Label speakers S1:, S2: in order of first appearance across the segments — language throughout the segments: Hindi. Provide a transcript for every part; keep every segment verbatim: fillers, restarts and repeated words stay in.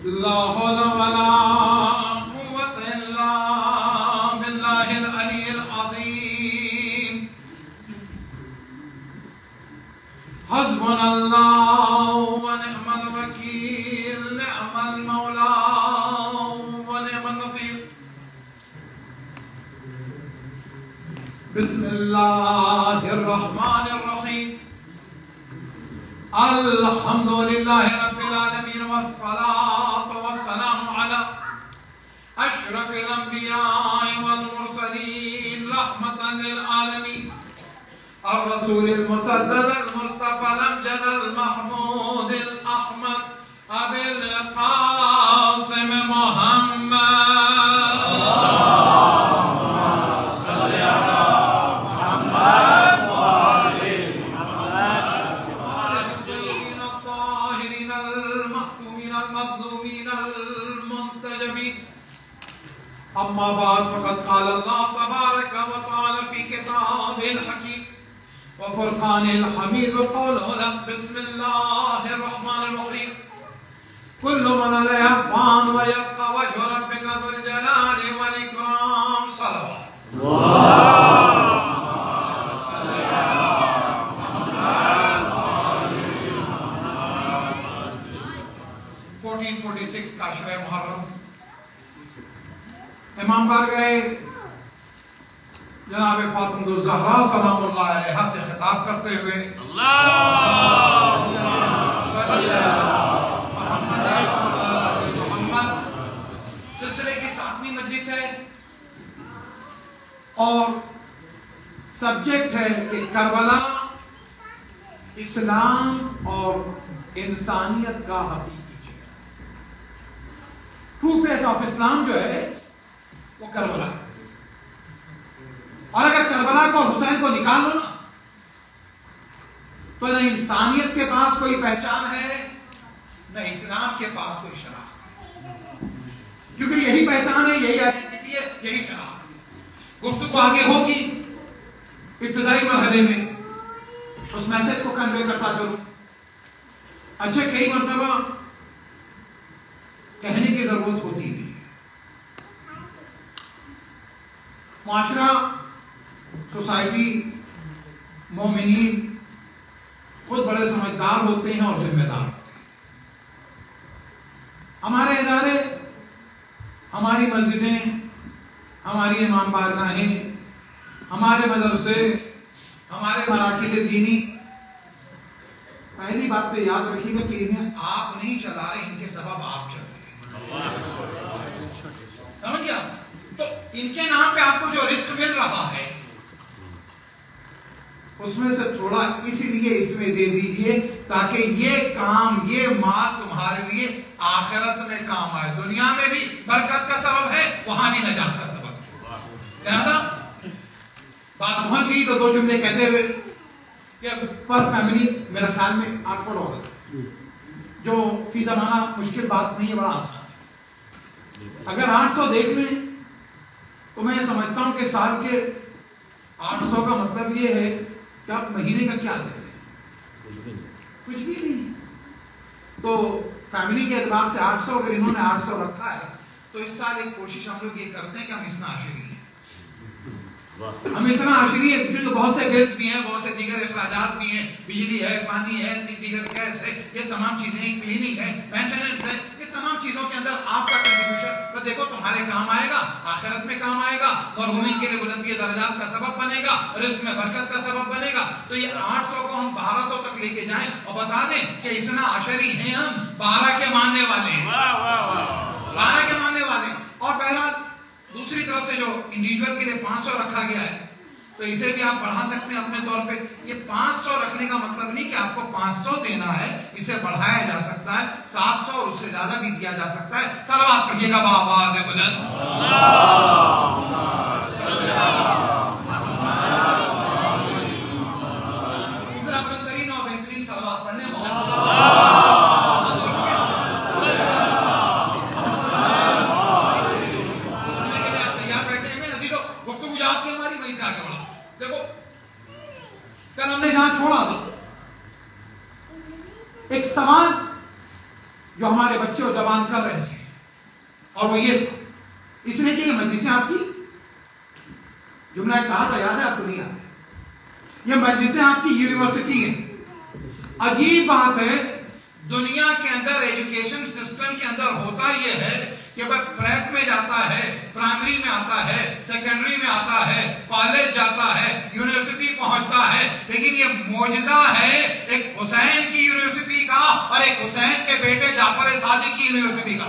S1: ला हौला वला कुव्वता इल्ला बिल्लाहिल अलिय्यिल अज़ीम। हस्बुनल्लाहु व निअमल वकील, निअमल मौला व निअमन नसीर। बिस्मिल्लाहिर रहमानिर रहीम। अल्हम्दुलिल्लाहि रब्बिल आलमीन वस्सलातु वस्सलामु अला अशरफिल अंबिया'i वल मुरसलीन रहमतन लिल आलमीन अर्रसूलिल मुसद्ददिल मुस्तफ़ल अमजदल महमूदिल अहमद अबिल क़ासिम मुहम्मद। अम्मा बाद फ़क़द क़ाल अल्लाह तबारक व तआला फ़ी किताबिल हकीम व फ़ुरक़ानिल हमीद व क़ौलुहु बिस्मिल्लाहिर रहमानिर रहीम। कुल्लु मन अलैहा फ़ान व यब्क़ा वजहु रब्बिका ज़ुल जलाली वल इकराम। सलवात चौदह सौ छियालीस का अशरे मुहर्रम इमाम बारगाह जनाब फातिमा ज़हरा सलामुल्लाह अलैहा से खिताब करते हुए मोहम्मद सिलसिले की सातवीं मजलिस है और सब्जेक्ट है कि करबला इस्लाम और इंसानियत का हकीकी चेहरा। ट्रू फेस ऑफ इस्लाम जो है वो करबला, और अगर करबला को हुसैन को निकाल लो ना तो न इंसानियत के पास कोई पहचान है न इस्लाम के पास कोई शनाख्त, क्योंकि यही पहचान है, यही आइडेंटिटी है, यही शनाख्त है। गुफ्तगू आगे होगी इब्तिदाई मरहले में, उस मैसेज को कन्वे करता चलूं। अच्छा, कई मरतबा कहने की जरूरत होती है। माशरा, सोसाइटी, मोमिनीन बहुत बड़े समझदार होते हैं और जिम्मेदार होते हैं। हमारे इदारे, हमारी मस्जिदें, हमारी इमाम बारगाहें, हमारे मदरसे, हमारे मराकिज़ दीनी, पहली बात तो याद रखिएगा कि इन्हें आप नहीं चला रहे, इनके सबब आप चल रहे हैं। समझिए? तो इनके नाम पे आपको जो रिस्क मिल रहा है उसमें से थोड़ा इसीलिए इसमें दे दीजिए ताकि ये काम, ये माल तुम्हारे लिए आखिरत में काम आए। दुनिया में भी बरकत का सबब है, वहां भी नजात का सबब है। लिहाजा बात पहुंच गई तो दो जुमले कहते हुए कि पर फैमिली मेरा ख्याल में आपको होगा, जो फी जमाना मुश्किल बात नहीं है, बड़ा आसान है। अगर आठ सौ देख लें तो मैं समझता हूं कि साल के आठ सौ का मतलब ये है कि आप महीने का क्या दे रहे हैं, कुछ भी नहीं। तो फैमिली के एतबार से आठ सौ, अगर इन्होंने आठ सौ रखा है तो इस साल एक कोशिश हम लोग ये करते हैं कि हम इसना आशिरी हैं, हम इसना आशिरी है, क्योंकि बहुत से बिल्स भी हैं, बहुत से दीगर अखराजात भी हैं, बिजली है, पानी है, दीगर गैस है, ये तमाम चीजें, क्लीनिंग है, मेंटेनेंस है, ये तमाम चीजों के अंदर आपका कंट्रीब्यूशन तो देखो तुम्हारे काम आएगा, आखिरत में काम आएगा, मरहूमीन के लिए बुलंदी दर्जात का सबब बनेगा, रिज़्क़ में बरकत का सबब बनेगा। तो ये आठ सौ को हम बारह सौ तक लेके जाएं और बता दें कि इसना आशरी हैं, हम बारह के मानने वाले हैं, बारह के मानने वाले हैं। और बहरहाल दूसरी तरफ से जो इंडिविजुअल के लिए पांच सौ रखा गया है तो इसे भी आप बढ़ा सकते हैं अपने तौर पे। ये पांच सौ रखने का मतलब नहीं कि आपको पांच सौ देना है, इसे बढ़ाया जा सकता है, सात सौ और उससे ज्यादा भी दिया जा सकता है। सलावत पढ़िएगा बाआवाज़ बुलंद। इसरा बुलंदतरीन और बेहतरीन सलावत पढ़ने तैयार बैठे हैं अजीजों, गुफ्तगू याद की हमारी वहीं से आगे बढ़ा। देखो कल हमने जहां छोड़ा था, एक सवाल जो हमारे बच्चे और जवान कर रहे थे, और वो ये इसलिए कि ये मजलिसें आपकी, जुमला कहा था याद है आपको? नहीं याद है? ये मजलिसें आपकी यूनिवर्सिटी है। अजीब बात है, दुनिया के अंदर एजुकेशन सिस्टम के अंदर होता यह है कि वह प्रेप में जाता है, प्राइमरी में आता है, सेकेंडरी में आता है, कॉलेज जाता है, यूनिवर्सिटी पहुंचता है, लेकिन ये मौजूदा है एक हुसैन की यूनिवर्सिटी का और एक हुसैन के बेटे जाफर सादिक की यूनिवर्सिटी का।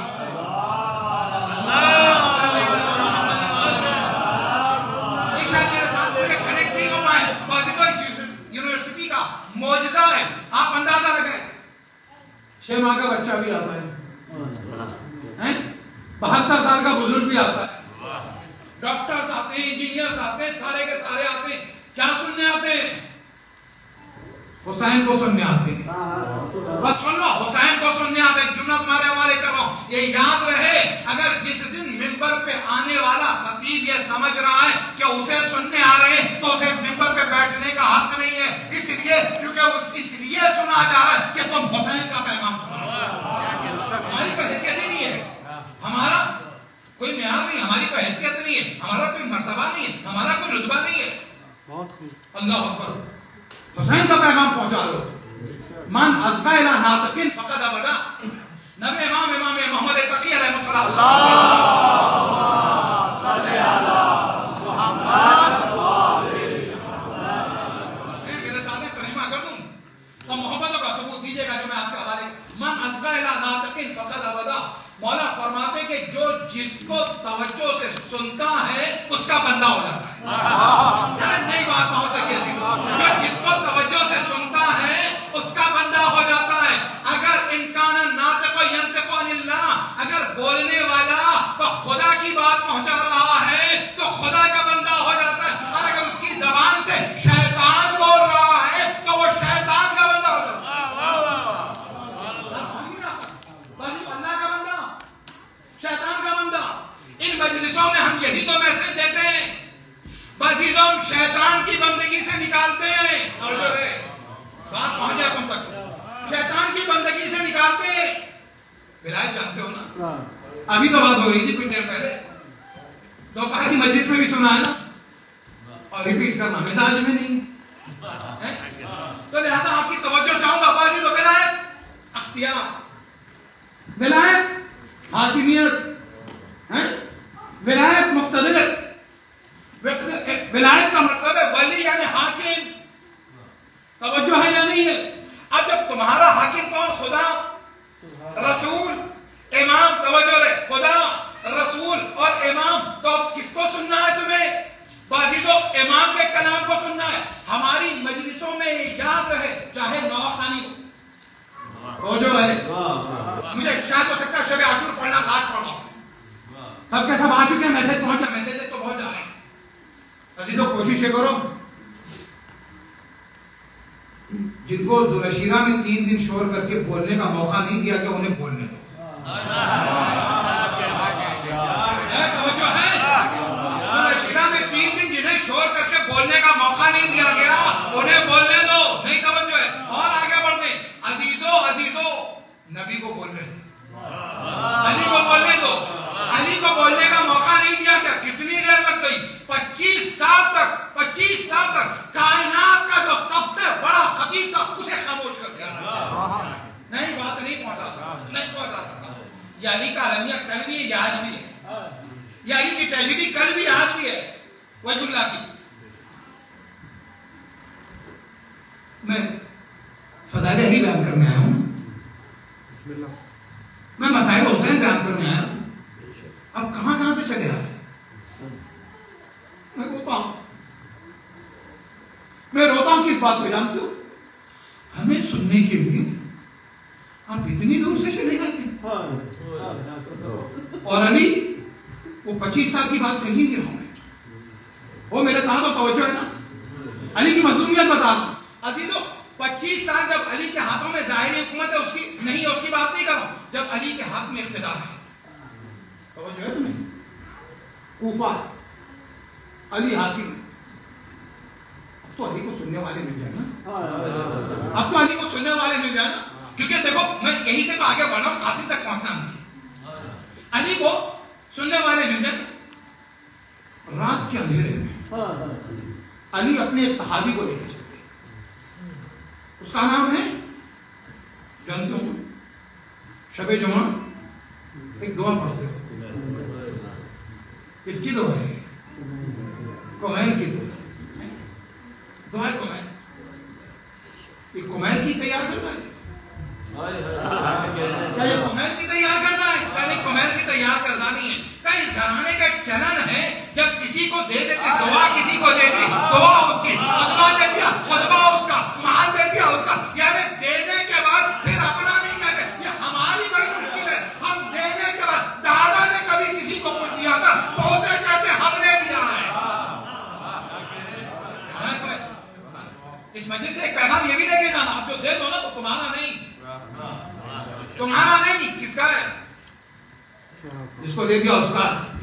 S1: कनेक्ट नहीं हो पाए, यूनिवर्सिटी का मौजूदा है। आप अंदाजा लगाए, छह माह का बच्चा भी आता है, हैं? बहत्तर साल का बुजुर्ग भी आता है, डॉक्टर्स आते हैं, इंजीनियर्स आते हैं, सारे के सारे आते हैं। क्या सुनने आते हैं? हुसैन को सुनने आते हैं। बस सुन लो, हुसैन को सुनने आते हैं। जुमला तुम्हारे हवाले कर रहा हूं, ये याद रहे, अगर जिस दिन मिंबर पे आने वाला खतीब ये समझ रहा है कि उसे सुनने आ रहे हैं, तो उसे मिंबर पे बैठने का हक नहीं है। इसलिए क्योंकि उस इसलिए सुना जा रहा है कि तुम हुसैन का पैगाम सुनो। हमारी कोई हैसियत नहीं है, हमारा कोई म्यार नहीं, हमारी कोई हैसियत नहीं है, हमारा कोई मर्तबा नहीं है, हमारा कोई रुतबा नहीं है। अल्लाह अकबर, हुसैन का पैगाम पहुंचा लो। मन अज़का इला नातिकिन फक़द अबदा, नबी इमाम इमाम मोहम्मद तकी अलैहिस्सलाम, अल्लाहुम्मा सल्ली अला मुहम्मद व आले मुहम्मद। मेरे साथ करीमा कर दूं तो मोहम्मद का सबूत दीजिएगा जो मैं आपके हवाले। मन अज़का इला नातिकिन फक़द अबदा, मौला फरमाते कि जो जिसको तवज्जो से सुनता है उसका बंदा हो जाता है। नई बात पहुंच सके, जो जिसको तवज्जो से सुनता है उसका बंदा हो जाता है। अगर इनकान नातिक़ यंतिक़ु अनिल्लाह, अगर बोलने वाला तो खुदा की बात पहुंचा रहा है तो खुदा का बंदा हो जाता है, और अगर उसकी जबान से शैतान बोल रहा है तो वो शैतान का बंदा हो जाता है। अल्लाह का बंदा, शैतान का बंदा। इन मजलिसों में हम यही तो मैसेज देते हैं, बाजी लोग शैतान की बंदगी से निकालते हैं। और जो है बात पहुंच जाए तुम तक, शैतान की बंदगी से निकालते हैं। विलायत जानते हो ना, अभी तो बात हो रही थी कुछ देर पहले, दोपहर की मजलिस में भी सुना है ना, और रिपीट करना मिजाज में नहीं है, तो लिहाजा आपकी तवज्जो चाहूंगा। बाजी तो विलायत अख्तियार, विलायत हाकिमियत है, विलायत मुक्तदिर। विलायत का मतलब है वली यानी हाकिम। तवज्जो है या नहीं है? अब जब तुम्हारा हाकिम कौन? खुदा, रसूल, इमाम। तवज्जो है, खुदा, रसूल और इमाम। तो अब किसको सुनना है तुम्हें? बाजी लोग इमाम के कलाम को सुनना है। हमारी मजलिसों में याद रहे, चाहे नौखानी हो, तवज्जो रहे। मुझे शायद हो सकता है शब आशूर पढ़ना आज पढ़ा, सब के सब आ चुके हैं, मैसेज पहुंचा, मैसेज तो बहुत जा रहे हैं। अभी तो कोशिश करो, जिनको जुलशीरा में तीन दिन शोर करके बोलने का मौका नहीं दिया गया उन्हें बोलने दो। जुलशीरा में तीन दिन जिन्हें शोर करके बोलने का मौका नहीं दिया गया उन्हें बोलने दो। नहीं तवज्जो है, और आगे बढ़ते। अजीजो अजीजो, नबी को बोलने दो, अली को बोलने दो। अली को बोलने का मौका नहीं दिया गया। कितनी देर लग गई? पच्चीस साल तक, पच्चीस साल तक कायनात का जो सबसे बड़ा खतीब था उसे खामोश कर दिया। नहीं, बात नहीं पहुंचा सकता, नहीं पहुंचा सकता। ये अली का अलमिया कल भी है, आज भी है। ये अली की ट्रेजेडी कल भी आज भी है, वजहुल्लाह की। मैं फज़ाइल अली बयान करने आया हूं, मैं मसाइल हुसैन बयान करने आया हूं। अब कहां कहां से चले आ रहे? मैं रोता हूं, मैं रोता हूं किस बात को जानते हो? हमें सुनने के लिए आप इतनी दूर से चले गए। और अली वो पच्चीस साल की बात कहीं नहीं रहा मैं, वो मेरे साथ हो, तवज्जो है ना। अली की मजलूमियत बता दूं, अजीजों, पच्चीस साल जब अली के हाथों में जाहिरी हुकूमत है, उसकी नहीं है, उसकी बात नहीं कर रहा। जब अली के हाथ में इख्तिदार है, तवज्जो है तुम्हें, कूफा अली हाकिम, अब तो अली को सुनने वाले मिल जाए ना, अब तो अली को सुनने वाले मिल जाए ना। क्योंकि देखो, मैं यहीं से तो आगे बढ़ा हूं, कासिम तक पहुंचना नहीं। अली को अली अपने एक सहाबी को लेकर चलते, उसका नाम है, जानते हो, शबे जुमा एक दुआ पढ़ते हो, इसकी दुआ है, कुमैल की दुआ, दुआ कुमैल, ये कुमैल की तैयार करता है, क्या ये कुमैल की तैयार करता है? क्या नहीं, कुमैल की तैयार करता नहीं है। क्या इस घराने का एक चलन है, जब किसी को दे देते दुआ, किसी को दे दी दुआ, उसकी खुतबा दे दिया, खुतबा उसका, माल दे दिया उसका, यानी देने के बाद फिर अपना नहीं कहते। ये हमारी बड़ी मुश्किल है, हम देने के बाद, दादा ने कभी किसी को कुछ दिया था, पोते कहते हमने दिया है। इस मस्जिद से एक पैगाम ये भी लेके जाना, आप जो दे दो ना तो तुम्हारा नहीं, तुम्हारा नहीं, किसका है? जिसको दे दिया उसका।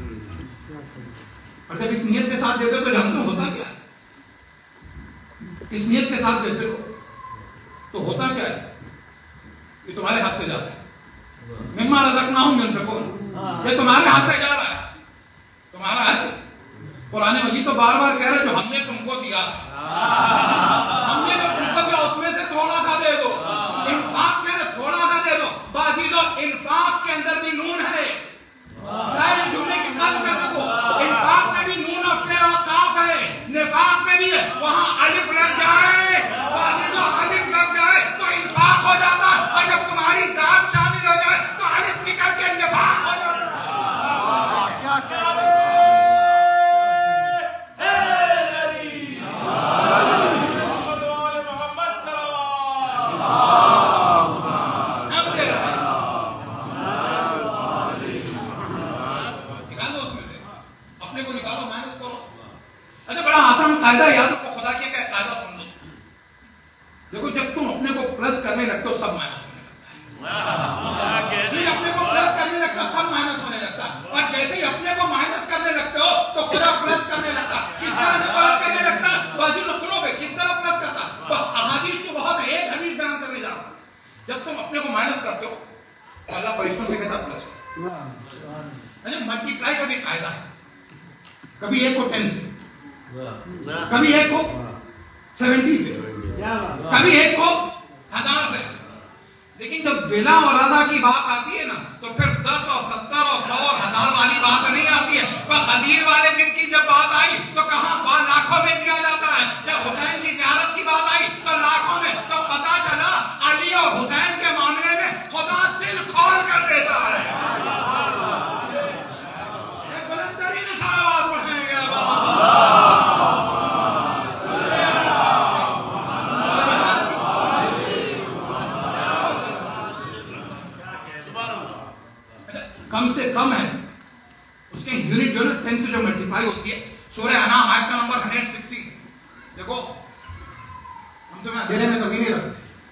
S1: और जब इस नियत के साथ देते हो तो जानते हो होता क्या है? इस नियत के साथ देते हो तो होता क्या है? ये तुम्हारे हाथ से जा रहा है, मिम्मा रज़क़नाहुम युनफ़िक़ून, ये तुम्हारे हाथ से जा रहा है, तुम्हारा है। कुरान मजीद तो बार बार कह रहे जो हमने तुमको दिया, हमने जो तुमको दिया उसमें से थोड़ा सा दे दो, इंफाक में से थोड़ा सा दे दो। बाजीलो, इंफाक के अंदर भी नून है, जुमले की बात कर सको, इंफाक में भी नून और फेर और काफ है, निफाक में भी है, वहां अलिफ लग जाए, बाजीलो अलिफ लग जाए तो इंफाक हो जाता, और जब तुम्हारी जात शामिल हो जाए तो अलिफ निकल के निफाक हो जाता। क्या कह रहे हैं? कायदा याद रखो, खुदा के का कायदा सुन लो। देखो, जब तुम अपने को प्लस करने लगते हो सब माइनस होने लगता है। अपने को प्लस करने लगते हो सब माइनस होने लगता है, और जैसे ही अपने को माइनस करने लगते हो तो खुदा प्लस करने लगता। किस तरह से प्लस करने लगता? बाजी लोग सुनोगे किस तरह प्लस करता। तो अहादीस तो बहुत है, एक हदीस बयान करने जा रहा हूं। जब तुम अपने को माइनस करते हो तो अल्लाह फरिश्तों से कहता प्लस। मल्टीप्लाई का भी कायदा है, कभी एक को टेन से, कभी एक को सेवेंटी से, कभी एक को हजार से। लेकिन जब बिला और रजा की बात आती है ना तो फिर दस और सत्तर और सौ और हजार वाली बात नहीं आती है। पर खदीर वाले दिन की जब बात आई तो कहां लाखों में दिया जाता है। जब हुसैन की ज़ियारत की बात आई तो लाखों में। तो पता चला अली और हुसैन के मामले में खुदा दिल खोल कर देता है। बुलंदतरीन सलावत पढ़ेंगे कम से कम है उसके यूनिट जो है टेन से जो मल्टीप्लाई होती है। सूरह अनाम आयत का नंबर एक सौ साठ। देखो हम तुम्हें अंधेरे में कभी नहीं रखते,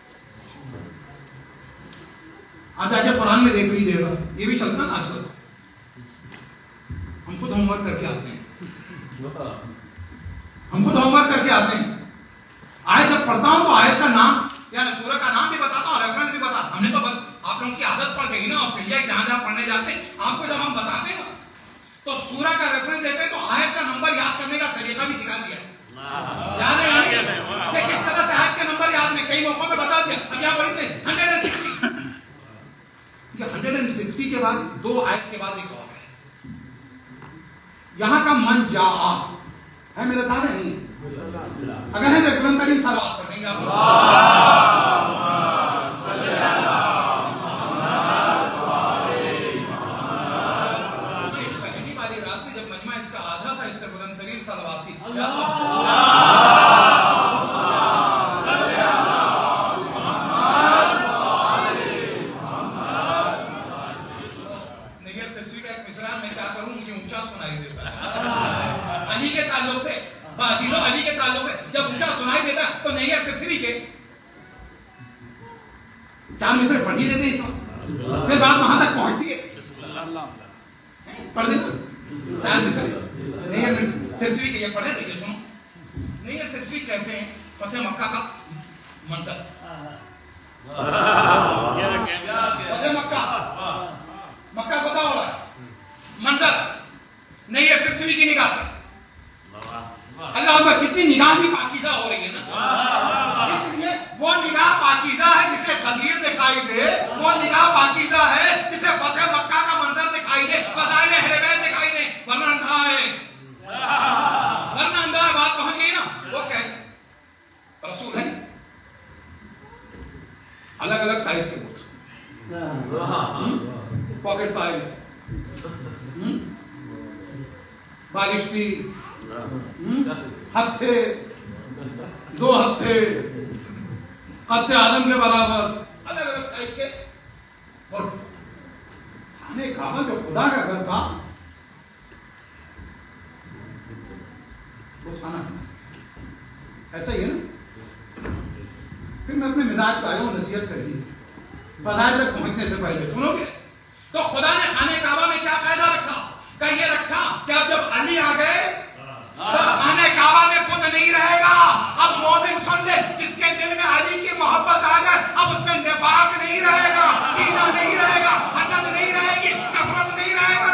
S1: आप जाके कुरान में देख लीजिएगा, ये भी चलता ना आजकल। हम खुद होमवर्क करके आते हैं, हम खुद होमवर्क करके आते हैं। आयत जब पढ़ता हूं तो आयत का नाम या सूरह का नाम भी बताता हूं, रेफरेंस भी बता। हमने तो बत, आप लोगों की आदत पड़ गई ना ऑस्ट्रेलिया जहां जहां पढ़ने जाते हैं, आपको जब हम बताते हैं तो सूरह का रेफरेंस देते हैं तो आयत का नंबर याद करने का तरीका भी सिखा दिया है। याद है याद है किस तरह से आयत के नंबर याद नहीं, कई मौकों पे बता दिया। अब यहाँ पढ़ी थे हंड्रेड एंड सिक्सटी, ये हंड्रेड एंड सिक्सटी के बाद दो आयत के बाद एक और है। यहाँ का मन जा है मेरे सामने नहीं, अगर है तो बुलंदतरीन सलावत पढ़ेंगे आप। पहली वाली रात में जब मजमा इसका आधा था, इससे बुलंदतरीन सलावत थी। अली के ताल्लुक से जब ऊंचा सुनाई देता तो नहीं है पृथ्वी के चार मिसरे पढ़ ही देते, फिर बात वहां तक पहुंचती है, पढ़ देते चार मिसरे नहीं है पृथ्वी के, ये पढ़े थे ये सुनो। नहीं है पृथ्वी कहते हैं फतेह मक्का का मंजर, फतेह मक्का, मक्का पता हो रहा है मंजर नहीं है पृथ्वी की निगाह से। एक्सरसाइज, बारिश थी, हत्थे, दो हत्थे, हत्थे आदम के बराबर, अलग अलग साइज के। और खाने काबा जो खुदा का घर था वो खाना ऐसा ही है ना। फिर मैं अपने मिजाज का आया हूं नसीहत करी फजाइल तक पहुंचने से पहले सुनोगे। तो खुदा ने खाने काबा में क्या कायदा रखा? क्या ये रखा कि अब जब अली आ गए तब खाने काबा में बुत नहीं रहेगा। अब मोमिन सुन ले, जिसके दिल में अली की मोहब्बत आ जाए अब उसमें निफाक नहीं रहेगा, कीना नहीं रहेगा, हसद नहीं रहेगी, नफरत नहीं रहेगा।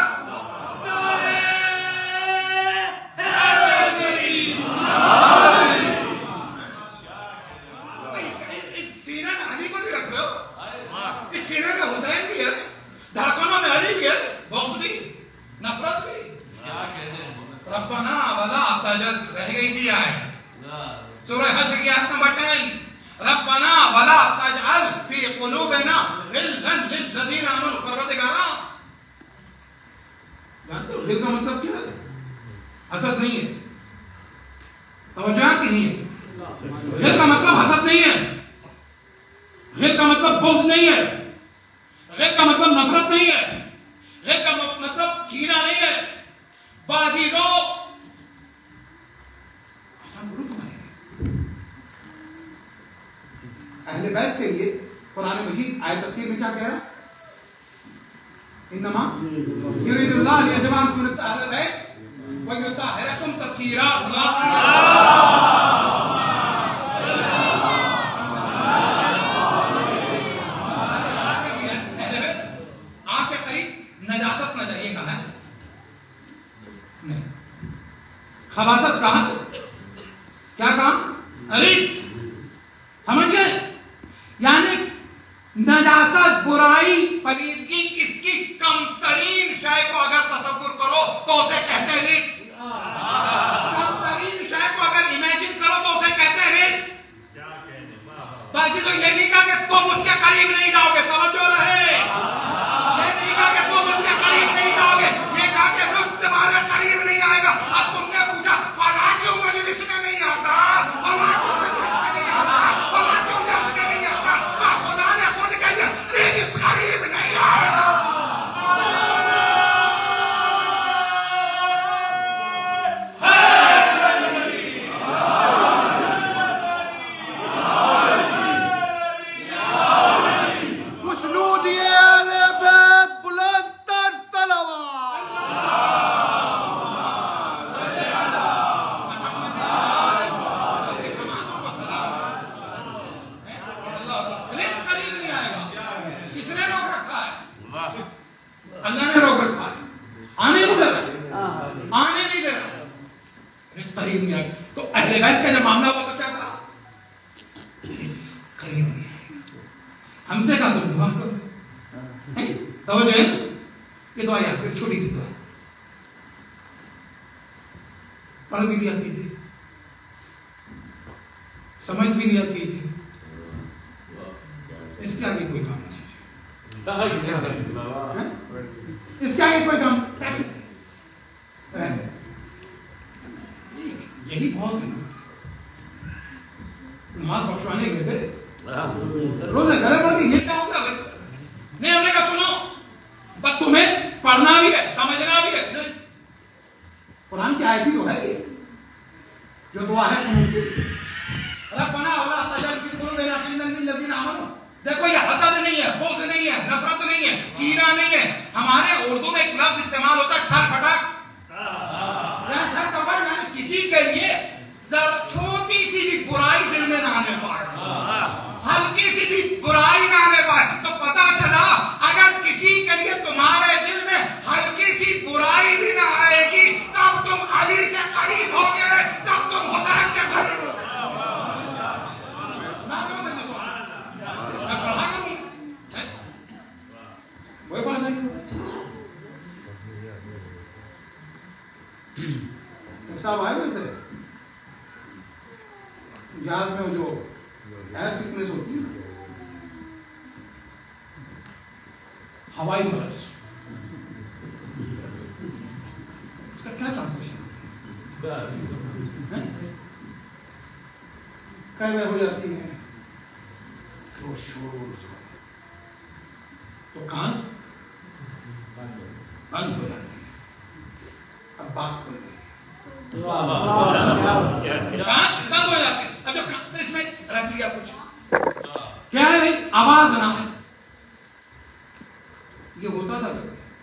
S1: इस सीने में अली को भी रख लो, इस सीने में हुसैन भी है, धड़कनों में अली भी है, बग़्ज़ भी, नफरत भी। रब्बना वला तजल रह गई थी आयत सूरह हश्र की आयत नंबर दस। रब्बना वला तजअल फी कुलूबिना गिल्लन लिल्लज़ीना आमनू। परवरदिगारा, जानते हो गिल का मतलब क्या है? हसद नहीं है, तवज्जो की नहीं है। गिल का मतलब हसद नहीं है, गिल का मतलब बुग़्ज़ नहीं है, गिल का मतलब नफरत नहीं है, गिल का मतलब कीना नहीं है। बाजीरो अहले बैत के लिए कुरान मजीद आयत तफसीर में क्या कह रहा है? इन्नमा युरीदुल्लाह लियज़हिबा अन्कुम अहले बैत व युतahhirakum तत्हीरा। आपके करीब नजासत न जाइए, कहा है नहीं, खबासत कहा, क्या काम? रिस, समझ गए? यानी नजासत, बुराई, पलीदगी, इसकी कमतरीन शय को अगर तसव्वुर करो तो उसे कहते हैं रिस। कमतरीन शय को अगर इमेजिन करो तो उसे कहते हैं रिस। बाकी तो ये नहीं कहा कि तुम उसके करीब नहीं जाओगे, तवज्जो रहे, ये नहीं कहा कि तुम उसके करीब नहीं जाओगे, ये कहा कि रुस तुम्हारे करीब नहीं आएगा। अब तुमने पूछा फला क्यों मजलिस में नहीं आता, फला क्यों मजलिस में नहीं आता, फला क्यों मजलिस में नहीं आता? खुदा ने खुद कह दिया रिज़्क़ करीब नहीं आएगा। तो अहले बैत का जब मामला हुआ तो क्या था? करीब नहीं आएगा। हमसे कहा तुम दुआ करो, तो जो है ये दुआ याद कर, छोटी सी दुआ पढ़ भी लिया कीजिए, समझ भी लिया कीजिए, इसके आगे कोई काम नहीं, इसके आगे कोई काम प्रैक्टिस। यही बहुत है। नमाज बख्शवाने गए थे, रोज घर पढ़ के ये क्या होगा भाई? नहीं, हमने कहा सुनो, बस तुम्हें पढ़ना भी है, समझना भी है। नहीं, कुरान की आयत ही तो है ये, जो दुआ है रब्बना वला तजअल फी कुलूबिना गिल्लन लिल्लज़ीना आमनू। देखो ये हसद नहीं है, बुग़्ज़ नहीं है, नफरत नहीं है, कीना नहीं है। हमारे उर्दू में एक लफ्ज इस्तेमाल होता है छल फटक। किसी के लिए छोटी सी भी बुराई दिल में ना आने पाए, हल्की सी भी बुराई ना आने पाए, तो पता चला अगर किसी के लिए तुम्हारे दिल में हल्की सी बुराई भी ना आएगी तब तुम अली से करीब होगे, तब तुम हुसैन के करीब होगे। कोई बात नहीं। साहब आए हुए थे जहाज में, जो एयर सिकनेस होती है, हवाई मरज, कैसे हो जाती है तो शोर तो कान बंद हो जाती है। अब बात कर रही कान बंद हो जाते हैं। अब जो इसमें रख लिया कुछ क्या है भाई, आवाज ना है। ये होता था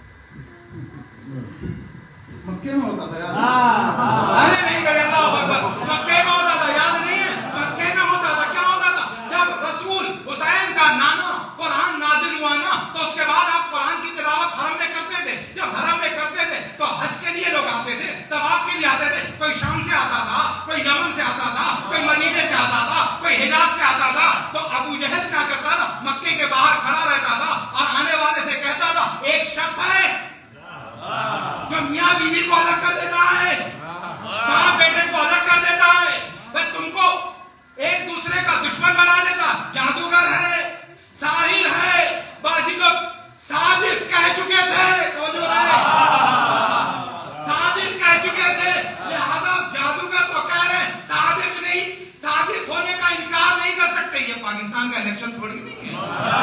S1: मक्के में होता था यार। अरे नहीं भाई, अल्लाह अकबर, मक्के में होता था, याद नहीं है? मक्के में होता था। क्या होता था? जब रसूल हुसैन का नाना कुरान नाजिल हुआ ना, तो उसके बाद आप कुरान की तिलावत हरम में करते थे। जब हरम में करते थे तो हज के लिए लोग आते थे, तवाफ के लिए आते थे। कोई शाम से आता था, कोई यमन से आता था, कोई मदीने से आता था, कोई हिजाज से आता था। तो अबू जहल क्या करता था? मक्के के बाहर खड़ा रहता था और आने वाले से कहता था, एक शख्स है जो मियां बीवी को अलग कर देता है, बाप बेटे को अलग कर देता है, वह तुमको एक दूसरे का दुश्मन बना देता। जादूगर है, साहिर है। बाजी लोग साजिद कह चुके थे, तो जो साजिद कह चुके थे, लिहाजा जादूगर तो कह रहे हैं, साजिद नहीं, साजिद होने का इनकार नहीं कर सकते। ये पाकिस्तान का इलेक्शन थोड़ी नहीं है।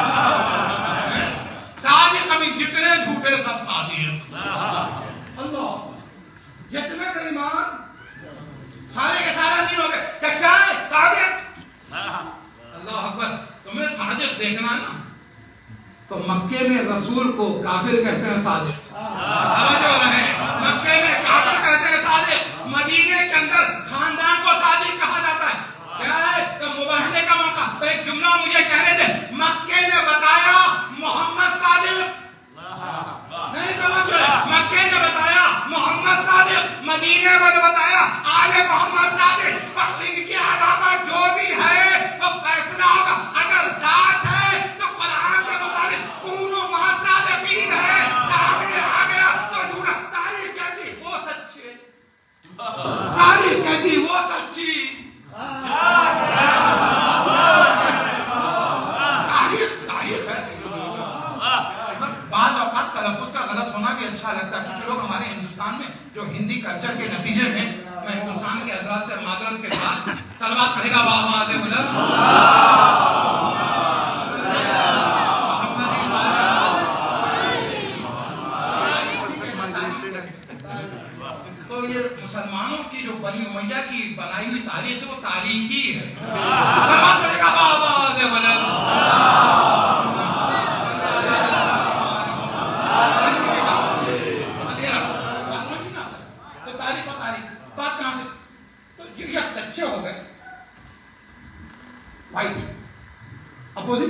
S1: साजिद अभी जितने झूठे सब साजिद, अल्लाह जितने बेईमान सारे के सारे नहीं हो गए। क्या क्या है साजिद? अल्लाह अकबर। तुम्हें साजिद देखना है ना, तो मक्के में रसूल को काफिर कहते हैं साजिद। समझो रहे, मक्के में काफिर कहते हैं साजिद, मदीने के अंदर खानदान को साजिद कहा जाता है। क्या है? तो मुबाहले का मौका। तो एक जुमला मुझे कहने दे, मक्के ने बताया मोहम्मद साजिद, नहीं समझ रहे? मक्के ने बताया मोहम्मद सादिक, मदीने में बताया आले मोहम्मद सादिक। बस इनके अलावा जो भी है वो फैसला होगा। अगर साथ है तो कुरान के मुताबिक कूनो मा सादिकीन है, सामने आ गया तो झूठा। तारीख कहती वो सच्ची, तारीख कहती वो सच्ची, तारीख तारीख है। बाद औकात तलफ़ुज़ का गलत होना भी अच्छा लगता है। कुछ लोग हमारे हिंदुस्तान में जो हिंदी कल्चर के नतीजे में, मैं हिंदुस्तान के हज़रात से माजरत के साथ सलवात पढ़ेगा बाबा आज़े बुलंद तो ये मुसलमानों की जो बनी उमैया की बनाई हुई तारीख है वो तारीखी है। सलवात पढ़ेगा बाबा आज़े बुलंद। वाइट अपोजिट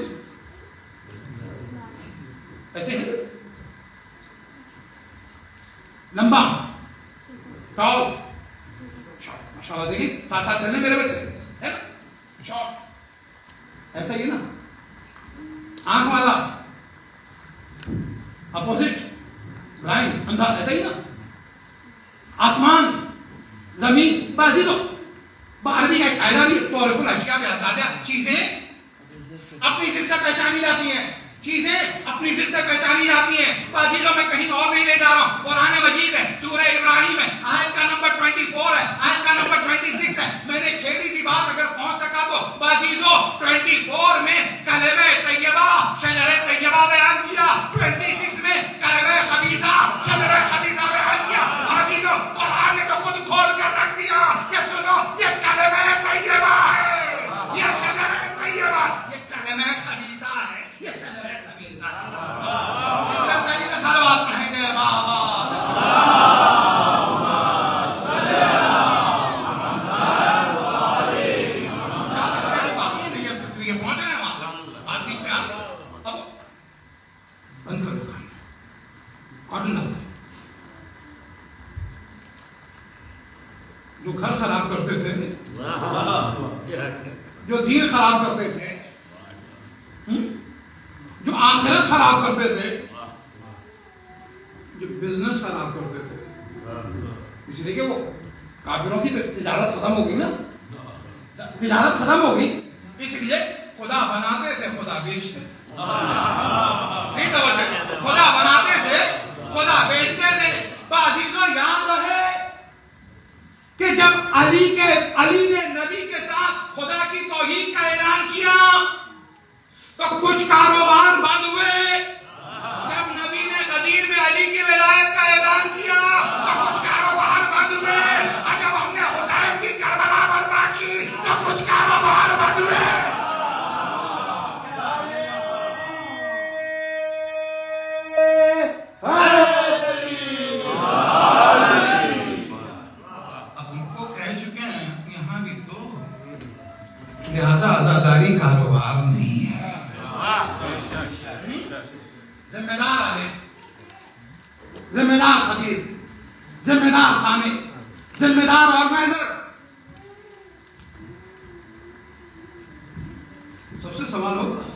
S1: ऐसे है, लंबा टॉल शॉर्ट। माशाल्लाह देखिए साथ साथ चलने मेरे बच्चे है ना, शॉर्ट ऐसा ही है ना। आंख वाला अपोजिट, ब्लाइंड अंधा, ऐसा ही ना। आसमान जमीन, बाजी दो बारहवीं का कायदा भी तौरफुल अशिया में आजादिया, चीजें अपनी जिद से पहचानी जाती हैं, चीजें अपनी जिद से पहचानी जाती हैं। बाजीलो में कहीं और नहीं ले जा रहा हूं, कुरान मजीद है, सूरह इब्राहिम है, आयत का नंबर चौबीस है, आयत का नंबर छब्बीस है। मैंने छेड़ी की बात अगर पहुंच सका तो बाजीलो चौबीस में कलमे तैयबा शजरे तैयबा बयान किया, छब्बीस में कलमे खबीसा शजरे खबीसा बयान किया। बाजीलो कुरान ने तो खुद खोल कर रख दिया कि सुनो ये कलमे तैयबा है, ये शजरे तैयबा, ये कलमे खबीसा है, ये शजरे खबीसा है। इतना पहले का सलवात पढ़ेंगे बाबा जो घर खराब करते थे, जो दीन खराब करते थे, जो आखिरत खराब करते थे, जो बिजनेस खराब करते थे, इसलिए कि वो काफिरों की तिजारत खत्म हो गई ना, तिजारत खत्म हो गई, इसलिए खुदा बनाते थे, खुदा बेचते थे। नहीं तवज्जो, खुदा बनाते थे, खुदा बेचते थे। बाजीजों याद रहे कि अली के अली ने नबी के साथ खुदा की तौहीद का ऐलान किया तो कुछ कारोबार बंद हुए। जब नबी ने गदीर में अली की विलायत का ऐलान किया तो कुछ कारोबार बंद हुए। और जब हमने हुसैन की करबला बर्पा की तो कुछ कारोबार बंद हुए। लिहाजा आजादारी कारोबार नहीं है। जिम्मेदार आले, जिम्मेदार खतीब, जिम्मेदार सामे, जिम्मेदार ऑर्गेनाइजर। सबसे सवाल होगा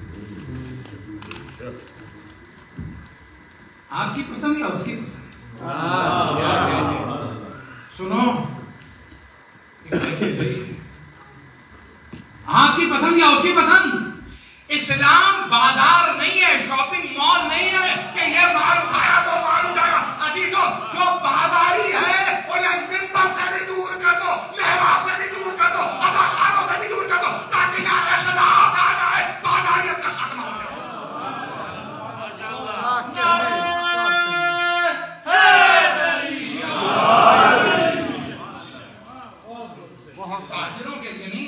S1: आपकी पसंद या उसकी पसंद? सुनो, आपकी पसंद या उसकी पसंद? इस्लाम बाजार नहीं है, शॉपिंग मॉल नहीं है कि ये माल उठाया वो माल उठाया। अजीजों, जो बाजारी है उन्हें मिंबर से भी दूर कर दो, मेहराब से भी दूर कर दो, अदाकारों से भी दूर कर दो, ताकि यहाँ इख्तिलाफ आ जाए, बाजारियत का खात्मा हो जाए। ताजिरों के लिए नहीं,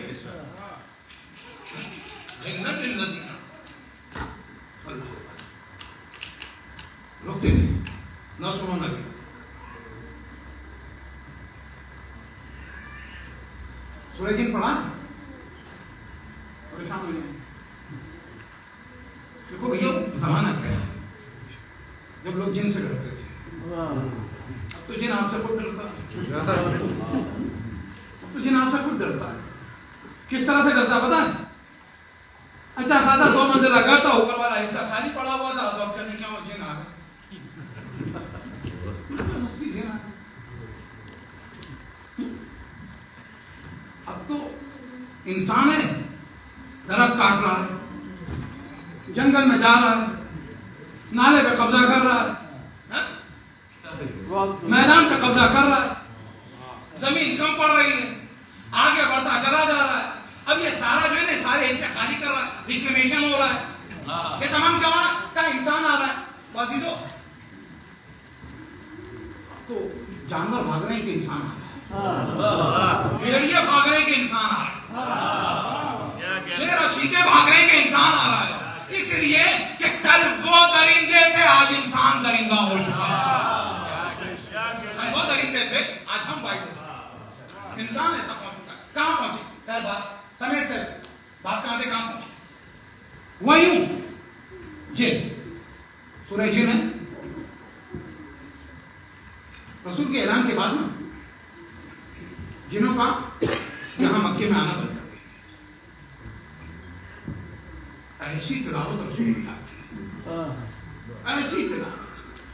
S1: रुकते ना, सुनो ना। सूरज दिन पढ़ा परेशान हो गए। देखो भैया, जमाना क्या है जब लोग जिन से डरते थे। अब तो जिन आपसे खुद डरता है। अब तो जिन आपसे खुद डरता है। किस तरह से डरता पता है? अच्छा खासा दो मंजिला घर था, ऊपर वाला हिस्सा खाली पड़ा हुआ था, तो अब कहते क्या वो जिन आ गए। अब तो इंसान है, दरख्त काट रहा है, जंगल में जा रहा है, नाले पे कब्जा कर रहा है, मैदान पे कब्जा कर रहा है, जमीन कम पड़ रही है, आगे बढ़ता चला जा रहा है। अब ये सारा जो है ना, सारे हिस्से खाली कर रहा है, रिक्लेमेशन हो रहा है। ये तमाम जमा का इंसान आ रहा है। वाजिदो, तो जानवर भाग रहे हैं कि इंसान आ रहा है? भेड़िए भाग रहे हैं कि इंसान आ रहा है? शेर और चीते भाग रहे हैं कि इंसान आ रहा है? इसलिए कि कल वो दरिंदे थे, आज इंसान दरिंदा हो चुका है। कल वो दरिंदे थे, आज हम वाइट इंसान ऐसा पहुंच चुका है। कहां पहुंचे? खैर बात समेत से बात कहां से कहां पहुंची? वही जिन, सूरह जिन है। रसूल के ऐलान के बाद ना जिनों का यहां मक्के में आना बंद कर दिया। ऐसी तिलावत रसूल की, ऐसी तिलावत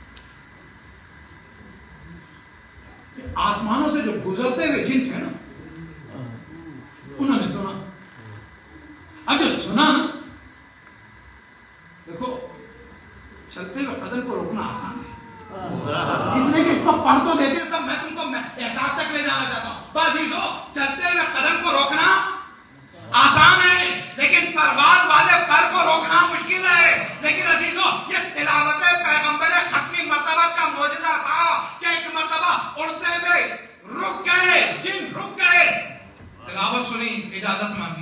S1: आसमानों से जो गुजरते हुए जिन थे ना, उन्होंने सुना। अब जो सुना ना, देखो चलते हुए कदम को रोकना आसान है, इसलिए कि इसको पढ़ तो देते सब, मैं तुमको एहसास तक ले जाना चाहता हूं। बाजीजो, चलते हुए कदम को रोकना आसान है, लेकिन परवाज वाले पर को रोकना मुश्किल है। लेकिन अजीजो, ये तिलावत पैगंबर खत्मी मर्तबा का मौजूदा था कि एक मर्तबा उड़ते हुए रुक गए, जिन रुक गए, तिलावत सुनी, इजाजत मांगी,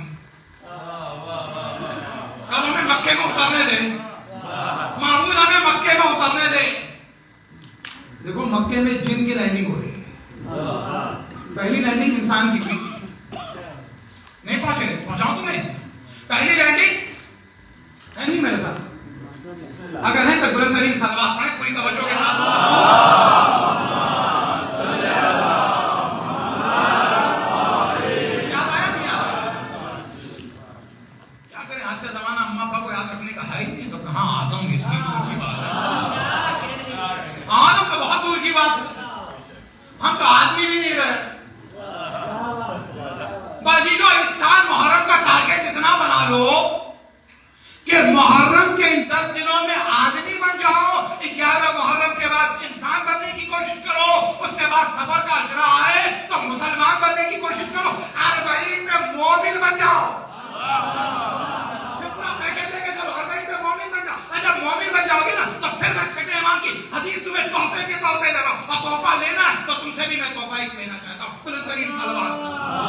S1: अब हमें मक्के में उतरने दे, मामूल हमें मक्के में उतरने दे। देखो मक्के में जिन की लैंडिंग हो रही है। पहली लैंडिंग इंसान की की नहीं पहुंचे, पहुंचाऊं तुम्हें? पहली लैंडिंग है नहीं मेरे साथ? अगर है तो बुलंद तरीन सलवात पढ़े पूरी तवज्जो के साथ। हम तो आदमी भी नहीं रहे। बाजीजो, इस साल मुहर्रम का टारगेट इतना बना लो कि मुहर्रम के इन दस दिनों में आदमी बन जाओ बन जाओ, पूरा पैकेज लेके चलो, हर कहीं पे मोमिन बन जाओ। जब मोमिन बन जाओगे ना तो फिर मैं छठे इमाम की हदीस तुम्हें तोहफे के तौर पे दे रहा हूं, और तोहफा लेना तो तुमसे भी मैं तोहफा ही लेना चाहता हूं। बुलंदतरीन सलवात।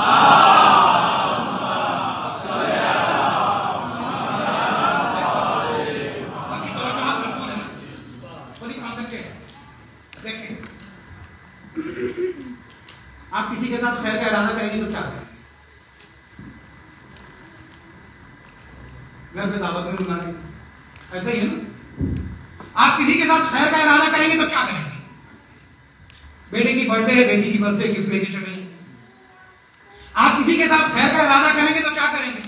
S1: बाकी तो जवाब मकबूल है ना, थोड़ी कॉन्सेंट्रेट। देखिए, आप किसी के साथ खैर का इरादा करेंगे तो क्या करें? घर पे दावत में बुलाने, ऐसा ही है ना। आप किसी के साथ खैर का इरादा करेंगे तो क्या करेंगे? बेटे की बर्थडे है, बेटी की बर्थडे गिफ्ट लेके चलेंगे। आप किसी के साथ खैर का इरादा करेंगे तो क्या करेंगे?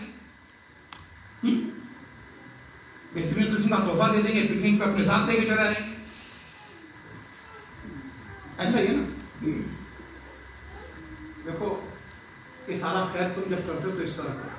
S1: बेहतरीन किस्म का तोहफा दे देंगे, पिकनिक पे अपने साथ लेके चला जाएंगे, ऐसा ही है ना। देखो, ये सारा खैर तुम जब करते हो तो इस तरह करो।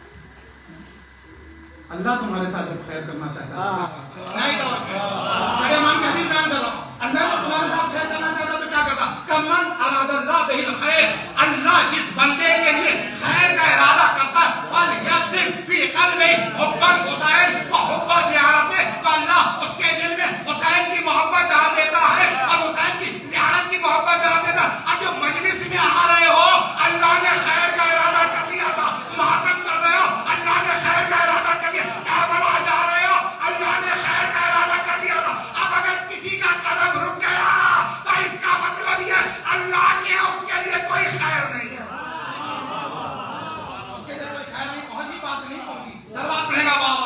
S1: अल्लाह तुम्हारे साथ जब खैर करना चाहता है, नहीं तो बड़े मान के हदीस बयान कर रहा हूं, अल्लाह जब तुम्हारे साथ खैर करना चाहता तो क्या करता? कमन अरादल्लाह बिहिल खैर, अल्लाह जिस बंदे के लिए खैर का इरादा करता है, फल यक़दिर फी क़ल्बि हुब्बल हुसैन व हुब्ब ज़ियारत, तो अल्लाह उसके दिल में हुसैन की मोहब्बत डाल देता है और हुसैन की ज़ियारत की मोहब्बत डाल देता है। अब जो मजलिस में आ रहे हो, अल्लाह ने खैर का इरादा कर दिया था, मातम कर रहे हो, अल्लाह ने खैर का इरादा कर दिया, करबला जा रहे हो, अल्लाह ने खैर का इरादा कर दिया था। अब अगर किसी का कदम रुक गया तो इसका मतलब ये अल्लाह के उसके लिए कोई खैर नहीं है, उसके लिए कोई खैर नहीं पहुंची, बात नहीं पहुंची। दरबार पड़ेगा बाबा,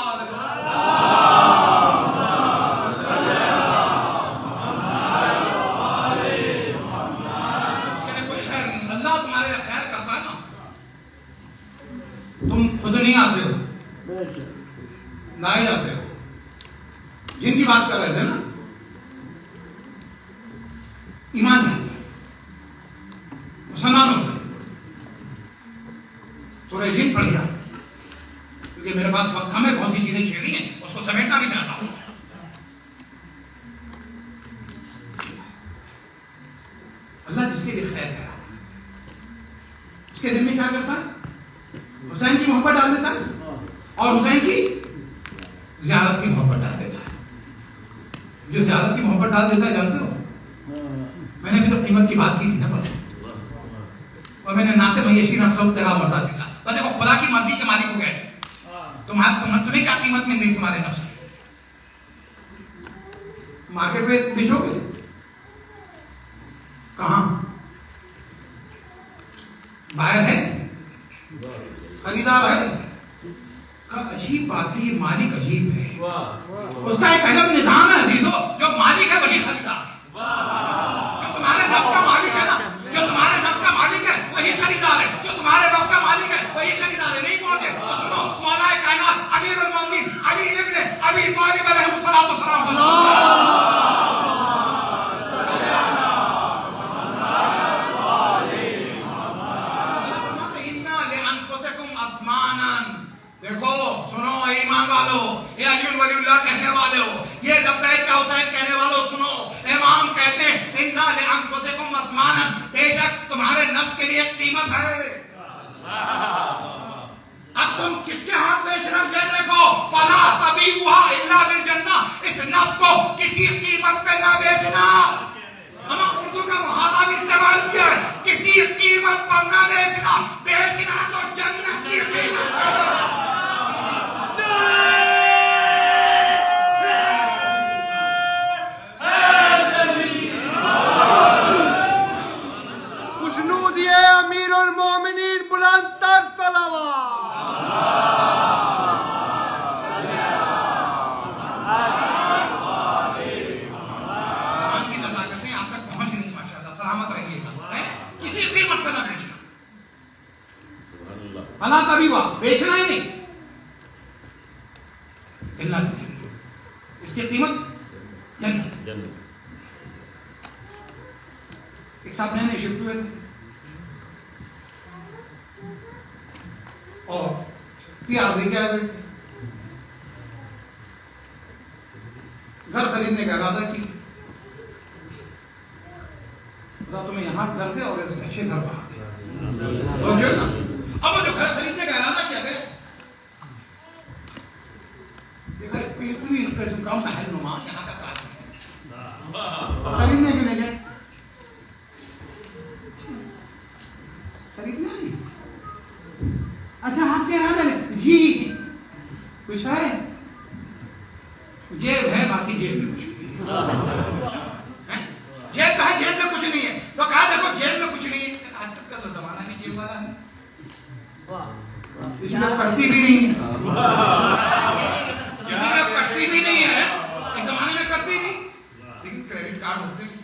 S1: उसके लिए कोई खैर नहीं। अल्लाह तुम्हारे लिए खैर करता है ना, तुम खुद नहीं आते हो, ना ही आते हो। जिनकी बात कर रहे थे ना, ईमान है, मुसलमान हो गए, सूरह जिन पढ़ लिया, क्योंकि मेरे पास वक्त कम है, बहुत सी चीजें छेड़ी हैं, उसको समेटना भी चाहता हूं। अल्लाह जिसके लिए खैर है, उसके दिल में क्या करता है? हुसैन की मोहब्बत डाल देता है और हुसैन की ज़ियारत की मोहब्बत डाल देता है। जो ज़ियारत की मोहब्बत डाल देता है, जानते हो, मैंने अभी तो कीमत की बात की थी ना, बस, और मैंने ना से मैशी ना सब तेरा मर्दा दिला, बस देखो खुदा की मर्जी के मालिक हो गए। तुम्हारे तुम, तुम्हें क्या कीमत मिल रही तुम्हारे नफ्स की? मार्केट में बेचोगे, कहां बाहर है, खरीदार है, का अजीब बात है, ये मालिक अजीब है, उसका एक अलग निजाम है अजीजों। जो मालिक है वही खरीदार है, जो तुम्हारे नफ्स का मालिक है ना, जो तुम्हारे नफ्स का मालिक है वही खरीदार है, जो तुम्हारे नफ्स का मालिक है वही खरीदार है। नहीं पहुंचे तो सुनो, मौलाए कायनात अमीरुल मोमिनीन अली इब्न अबी तालिब अलैहिस्सलातु वस्सलाम, देखो सुनो ईमान वालों, ये अली वलीउल्लाह कहने वाले हो, ये लब्बैक का हुसैन कहने वालों, सुनो, इमाम कहते हैं इन्ना लिअनफुसिकुम अस्मानन, बेशक तुम्हारे नफ्स के लिए कीमत है। अब तुम किसके हाथ बेच रहे हो? ये देखो, फला तबीउहा इल्ला बिल जन्नह, इस नफ्स को किसी कीमत पे ना बेचना। हम उर्दू का मुहावरा भी इस्तेमाल किया है, किसी कीमत पर ना बेचना, बेचना तो जन्नत की कीमत पर।
S2: अमीरुल मोमिनीन बुलंद तर तलवार,
S1: की नज़ाकतें आप तक पहुंच नहीं, माशाअल्लाह, सलामत रहिएगा, किसी कीमत पर ना बेचना। भला कभी हुआ बेचना ही नहीं, इसकी कीमत जन्नत। एक साथ नए शिफ्ट हुए थे और प्यार दे के आ गए, घर खरीदने का इरादा की, तुम्हें यहां घर दे और अच्छे घर पा, अब वो जो घर खरीदने का इरादा जाओ महल नुमा यहाँ का ताज खरीदने के लिए गए, खरीदना नहीं। अच्छा आपके इरादे जी कुछ है, जेब है, बाकी जेब में कुछ नहीं है। जेब का है, जेब में कुछ नहीं है, तो कहा देखो जेब में कुछ नहीं है। आजकल का तो जमाना भी जेब वाला है, इसमें पढ़ती भी नहीं है, इसमें पढ़ती भी नहीं है, इस जमाने में करती नहीं, लेकिन क्रेडिट कार्ड होते हैं।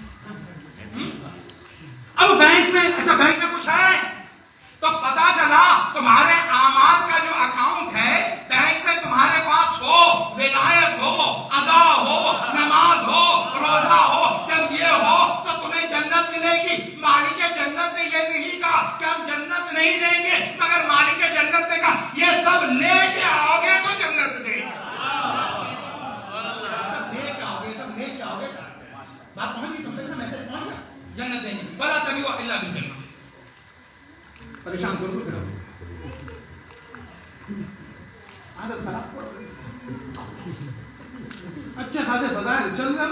S1: अब बैंक में, अच्छा बैंक में कुछ है तो पता चला तुम्हारे आमाल का जो अकाउंट है बैंक में तुम्हारे पास हो, विलायत हो, अदा हो, नमाज हो, रोजा हो, जब ये हो तो तुम्हें जन्नत मिलेगी। मालिक जन्नत ने ये नहीं कहा कि हम जन्नत नहीं देंगे, मगर मालिक जन्नत ने कहा ये सब लेके आओगे तो जन्नत देंगे। सब लेके आओगे, सब लेके आओगे, बात पहुंची, तुम तक मैसेज पहुंच गया, जन्नत देंगे। बला तभी वो अल्लाह भी जन्नत परेशान करो फिर आदत खराब पड़ गई। अच्छा खासे बाजार चल रहा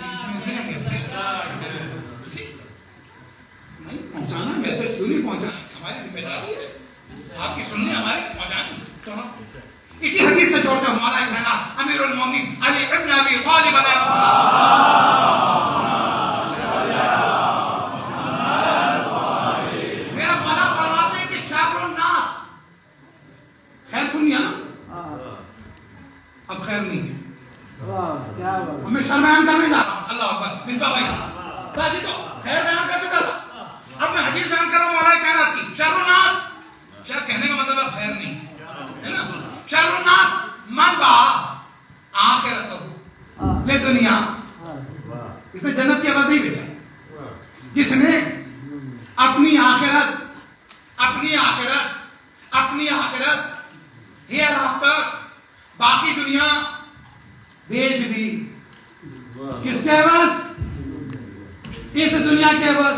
S1: नहीं पहुंचाना, मैसेज क्यों नहीं पहुंचा, हमारी जिम्मेदारी है, आपकी सुननी हमारी पहुंचानी। सुनो इसी हदीस से जोड़ते हमारा कहना अमीरुल मोमिनीन अली इब्न अबी तालिब अब खैर नहीं है, मैं शर बयान करने जा रहा हूँ। अल्लाह अकबर, मिसबा भाई राजी तो खैर बयान कर चुका था, अब मैं हदीस बयान कर रहा हूँ मौला कायनात की। शर्रुन्नास, शर कहने का मतलब खैर नहीं है ना, शर्रुन्नास मन बा आखिरत ले दुनिया, इसने जन्नत की आबादी बेचा, जिसने अपनी आखिरत अपनी आखिरत अपनी आखिरत हियर आफ्टर बाकी दुनिया बेच दी। किसके बस? इस दुनिया के बस।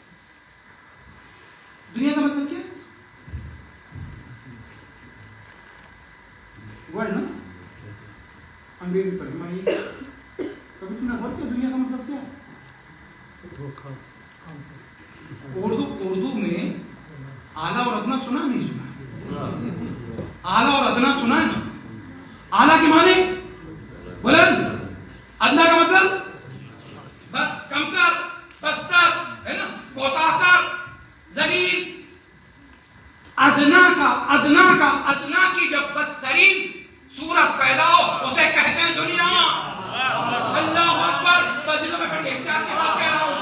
S1: दुनिया का मतलब क्या? वर्ड ना, अंग्रेजी तर्जुमा ये। कभी तुमने वर्ड क्या, दुनिया का मतलब क्या? उर्दू उर्दू में आला और अदना सुना नहीं सुना? आला और अदना सुना है ना? आला के माने बुलंद, अदना का मतलब बस कमतर, बस्तर है ना, कोतातर, जलील। अदना का अदना का अदना की जब बदतरीन सूरत पैदा हो उसे कहते हैं दुनिया। अल्लाह अकबर, बस में खड़ी इख्तियार के साथ कह रहा हूं,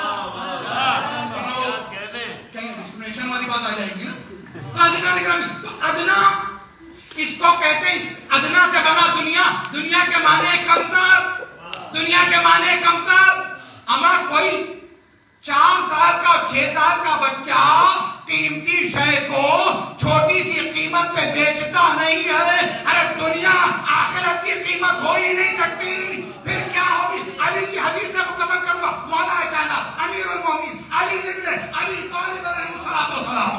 S1: कहीं डिस्क्रिमिनेशन वाली बात आ जाएगी ना। तो अदना इसको कहते हैं, अदना से बना दुनिया। दुनिया के माने कमतर, दुनिया के माने कमतर। अमर कोई चार साल का छह साल का बच्चा कीमती शय को छोटी सी कीमत पे बेचता नहीं है। अरे दुनिया आखिरत की कीमत हो ही नहीं सकती, फिर क्या होगी? अली की हदीस से मुकम्मल करूंगा। मौला कायनात अमीरुल मोमिनीन अली इब्न अबी तालिब अलैहिस्सलाम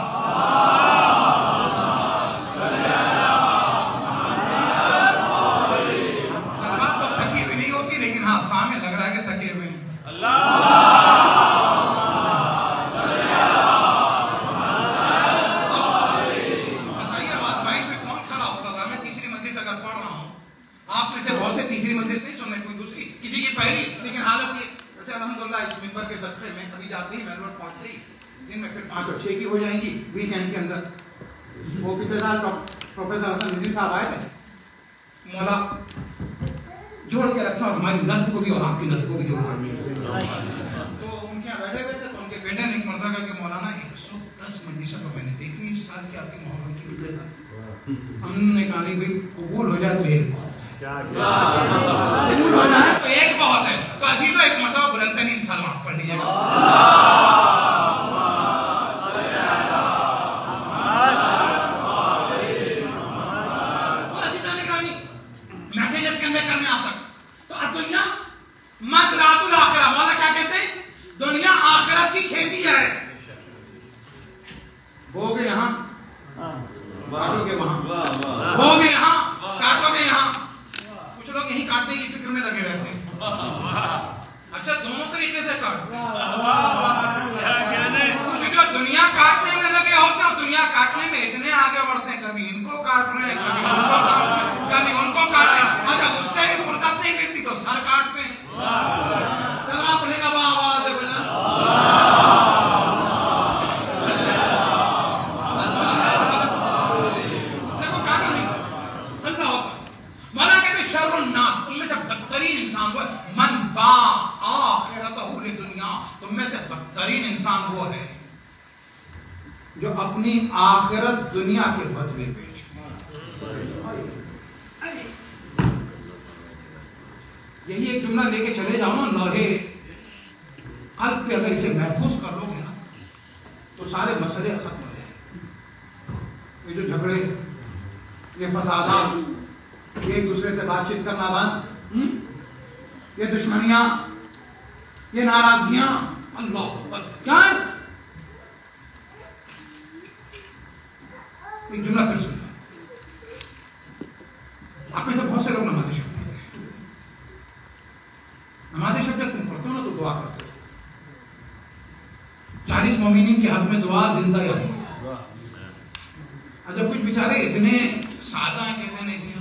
S1: की हो जाएंगी वीकेंड के अंदर। वो पिछले साल प्रोफेसर हसन नदवी साहब आए थे, मौला जोड़ के रखा हमारी नस्ल को भी और आपकी नस्ल को भी जोड़ कर। तो उनके यहाँ बैठे हुए थे, तो उनके बेटे ने एक मर्दा का कि मौलाना एक सौ दस मजलिसों को मैंने देखी इस साल की आपकी मोहर्रम की विजय था। हमने कहा नहीं भाई कबूल हो जाए तो एक बहुत है, कबूल हो जाए तो एक बहुत है। तो अजीजों एक मर्तबा बुलंदतरीन सलाम पढ़ लीजिएगा। मज़रातुल आखिरा, मौला क्या कहते हैं? दुनिया आखिरत की खेती है। बोगे यहाँ काटोगे वहां, बोगे यहाँ काटोगे यहाँ। कुछ लोग यही काटने की फिक्र में लगे काटते हैं। कुछ जो दुनिया काटने में लगे होते हैं, दुनिया काटने में इतने आगे बढ़ते हैं, कभी इनको काट रहे हैं, कभी उनको काट रहे हैं, कभी उनको काट रहे हैं। अच्छा उससे भी फुर्सत नहीं मिलती तो सर काटते हैं। चलना पड़ेगा वहां आवाज है बोला। देखो काटो नहीं, ऐसा होता। मना कहते शर्रुन्नास, तुम में से बदतरीन इंसान वो है, मन बा आखिरतहु लिदुनिया, तुम में से बदतरीन इंसान वो है जो अपनी आखिरत दुनिया के बदले बेचे। यही एक जुमला लेके चले जाओ ना, लोहे कल्ब पे अगर इसे महफूज कर लोगे ना तो सारे मसले खत्म हो जाएंगे। ये जो झगड़े, ये फसादा, ये एक दूसरे से बातचीत करना बंद, ये दुश्मनियां, ये नाराजगियां, अल्लाह अकबर, क्या है? एक जुमला फिर सुनिए। आप में से बहुत से लोग नमाज़ी शब्द पढ़ते हैं। नमाज़ी शब्द तुम पढ़ते हो ना तो दुआ करते हो। चालीस मोमिनीन के हक में दुआ जिंदा या मौत। जब कुछ बेचारे इतने सादा है, कहते नहीं किया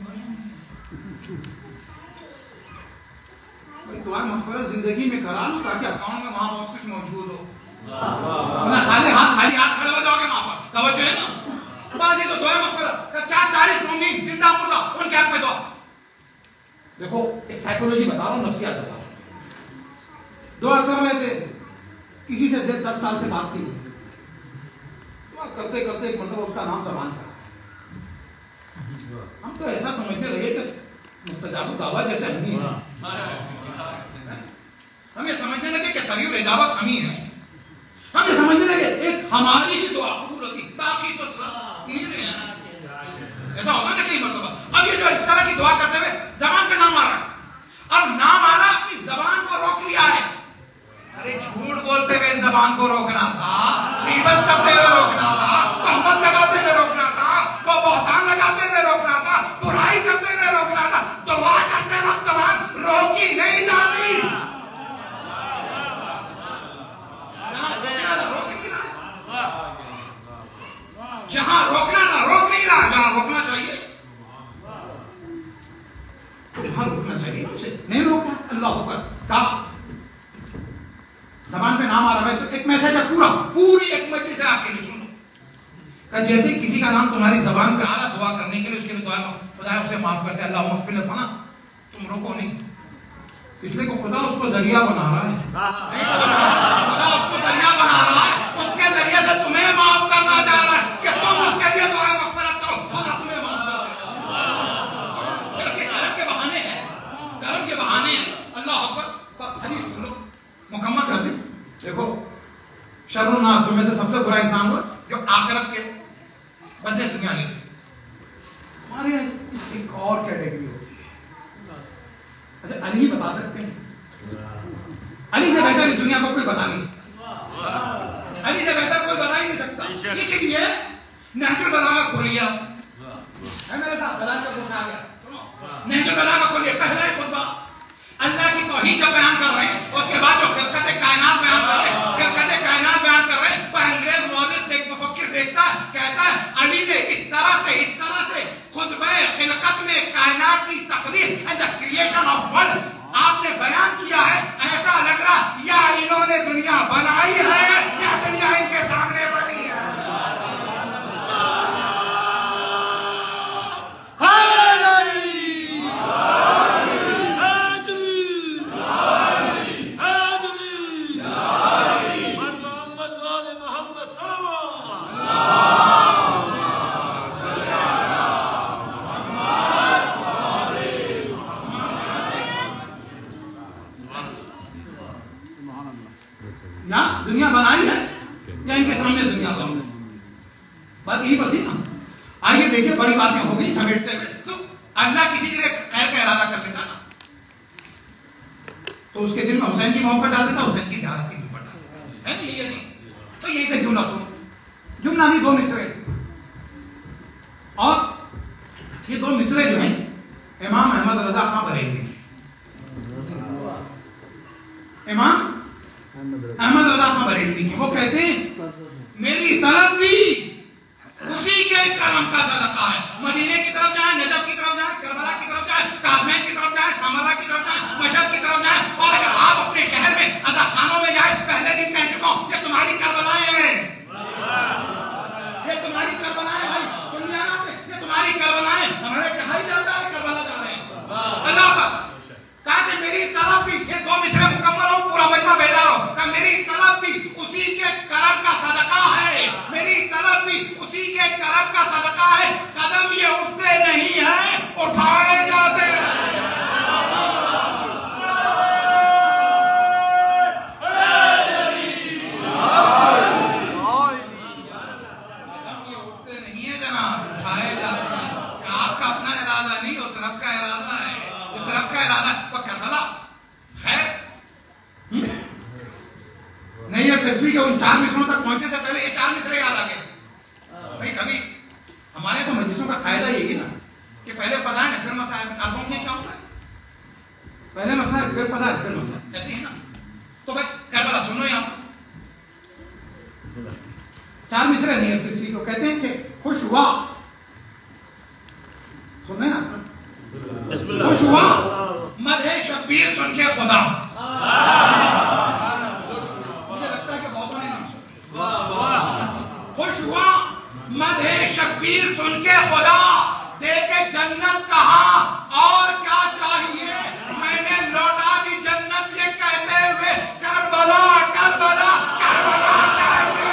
S1: भाई दुआ मग़फ़िरत जिंदगी में करा लो ताकि अकाउंट में वहां बहुत कुछ मौजूद हो। खाली हाथ खाली हाथ खड़े हो जाओगे वहां पर, तवज्जो है ना? बाजी तो दुआ मग़फ़िरत क्या चालीस मोमिन जिंदा मुर्दा उनके हक में दुआ। देखो एक साइकोलॉजी बता रहा हूं, नफ्सियात बता रहा हूं। दुआ कर रहे थे, किसी से देर दस साल से बात नहीं, दुआ करते करते एक मतलब उसका नाम जबान का। हम तो ऐसा समझते रहे कि मुस्तजाब दावा जैसे हम ही हैं। हम ये समझने लगे कि सरीर इजाबत हम ही है। हम ये समझने लगे एक हमारी ही दुआ कबूल होती, बाकी तो मेरे हैं। ऐसा होता ना कई मरतबा। अब ये जो इस तरह की दुआ करते हुए जबान पे नाम आ रहा है, अब नाम आ रहा अपनी जबान को रोक लिया है। अरे झूठ बोलते हुए जबान को रोकना था, गीबत करते हुए रोकना था, तहमत लगाते हुए रोकना था, वो बहतान लगाते हुए रोकना था, बुराई करते हुए रोकना था। दुआ करते वक्त जबान रोकी नहीं जाती। जहां रोकना था रोक नहीं रहा, जहां रोकना चाहिए जहां रोकना चाहिए उसे नहीं रोकना। अल्लाह अकबर का जबान पे नाम आ रहा है तो एक मैसेज है पूरा, पूरी एक मजलिस से आपके लिए सुनो। जैसे किसी का नाम तुम्हारी जबान पे आ रहा दुआ करने के लिए, उसके लिए दुआ खुदा उसे माफ करते, अल्लाह मग़फ़िर फना, तुम रोको नहीं, इसलिए को खुदा उसको जरिया बना रहा है। खुदा उसको जरिया बना रहा है, उसके जरिए से तुम्हें माफ करना चाह रहा है कि तुम उसके लिए दुआ मग़फ़िरत करो, खुदा तुम्हें माफ कर देगा। करम के बहाने हैं, करम के बहाने हैं। अल्लाह अकबर। हदीस सुन लो, मुकम्मल कर दी। देखो शर्रुन्नास, तुम्हें से सबसे बुरा इंसान वो जो आखिरत के बदले दुनिया ले। हमारे एक और कैटेगरी होती है, अच्छा अली बता सकते हैं, अली से बेहतर इस दुनिया को कोई बता नहीं सकता, अली से बेहतर कोई बता ही नहीं सकता। इसीलिए नहजुल बलागा खोलिया है मेरे साथ, बला का कुछ आ गया। नहजुल बलागा खोलिए, पहला खुतबा अल्लाह की तौहीद जो बयान कर रहे हैं, उसके बाद जो खिलकत कायनात बयान कर रहे हैं, खिलकत कायनात बयान कर रहे हैं, पर अंग्रेज मौलिद देख मुफक्किर देखता है, कहता है अली ने इस तरह से इस तरह से खुतबे खिलकत में कायनात की तख्लीक and the creation of world आपने बयान किया है, ऐसा लग रहा या इन्होंने दुनिया बनाई है या दुनिया इनके सामने बनी है। या दुनिया बनाई है या इनके सामने दुनिया बनाई, बात यही बती ना। आइए देखिए, बड़ी बातें हो गई समेटते हुए, तो अल्लाह किसी के लिए खैर का इरादा कर लेता ना तो उसके दिल में हुसैन की मोहब्बत डाल देता, हुसैन की ज़ियारत की मोहब्बत डाल देता है ना। यही तो यही से जुमला, तो जुमला नहीं, दो मिसरे, और ये दो मिसरे जो हैं इमाम अहमद रजा खां बरेलवी, इमाम अहमद रजा खां बरेलवी की। वो कहते हैं मेरी तलब भी उसी के करम का सदका है। मदीने की तरफ जाए, नजफ की तरफ जाए, करबला की तरफ जाए, कासमैन की तरफ जाए, सामरा की तरफ जाए, मशहद की तरफ जाए, और अगर आप अपने शहर में अजा खानों में जाए, पहले दिन कह चुका हूं ये तुम्हारी करबलाएं हैं, ये तुम्हारी करबलाएं भाई, सुन लिया ना आपने, ये तुम्हारी करबलाएं। हमारे कहा ही जाता है करबला जा रहे हैं। अल्लाह का कहा कि मेरी तलब भी, ये दो मिसरे मुकम्मल हो, पूरा मजमा बेदार हो, कहा मेरी तलब भी उसी के करम का सदका है, मेरी तलब भी उसी के करम का सदका है। कदम ये उठते नहीं है, उठाए जाते हैं। कदम ये उठते नहीं है जनाब, उठाए जाते हैं। आपका अपना इरादा नहीं, उस रब का इरादा है, उस रब का इरादा है। वो करबला खैर नहीं, ये तस्वीर के उन चार मिसरों तक पहुंचने से पहले ये चार मिसरे याद आ गए भाई। कभी हमारे तो मजलिसों का कायदा यही ना कि पहले फजाएं फिर मसाइल। आप लोगों क्या होता है, पहले मसाइल फिर फजाएं फिर मसाइल, ऐसे ही ना। तो भाई करबला सुनो, यहाँ चार मिसरे नहीं है तस्वीर को, कहते हैं कि खुश हुआ, सुन रहे ना, खुश हुआ मदहे शब्बीर सुन के खुदा। मुझे लगता है कि बहुतों ने नाम सुना। खुश हुआ मदहे शब्बीर सुन के खुदा, देखे जन्नत कहा और क्या चाहिए, मैंने लौटा दी जन्नत ये कहते हुए करबला करबला करबला चाहिए।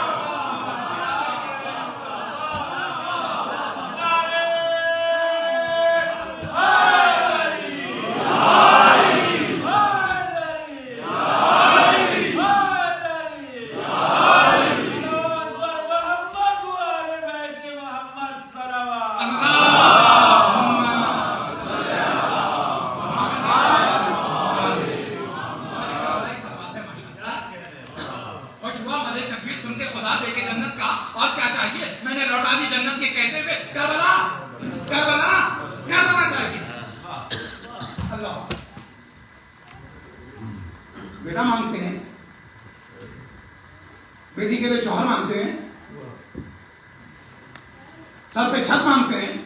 S1: बेटा मांगते हैं, बेटी के लिए शौहर मांगते हैं, सर पे छत मांगते हैं,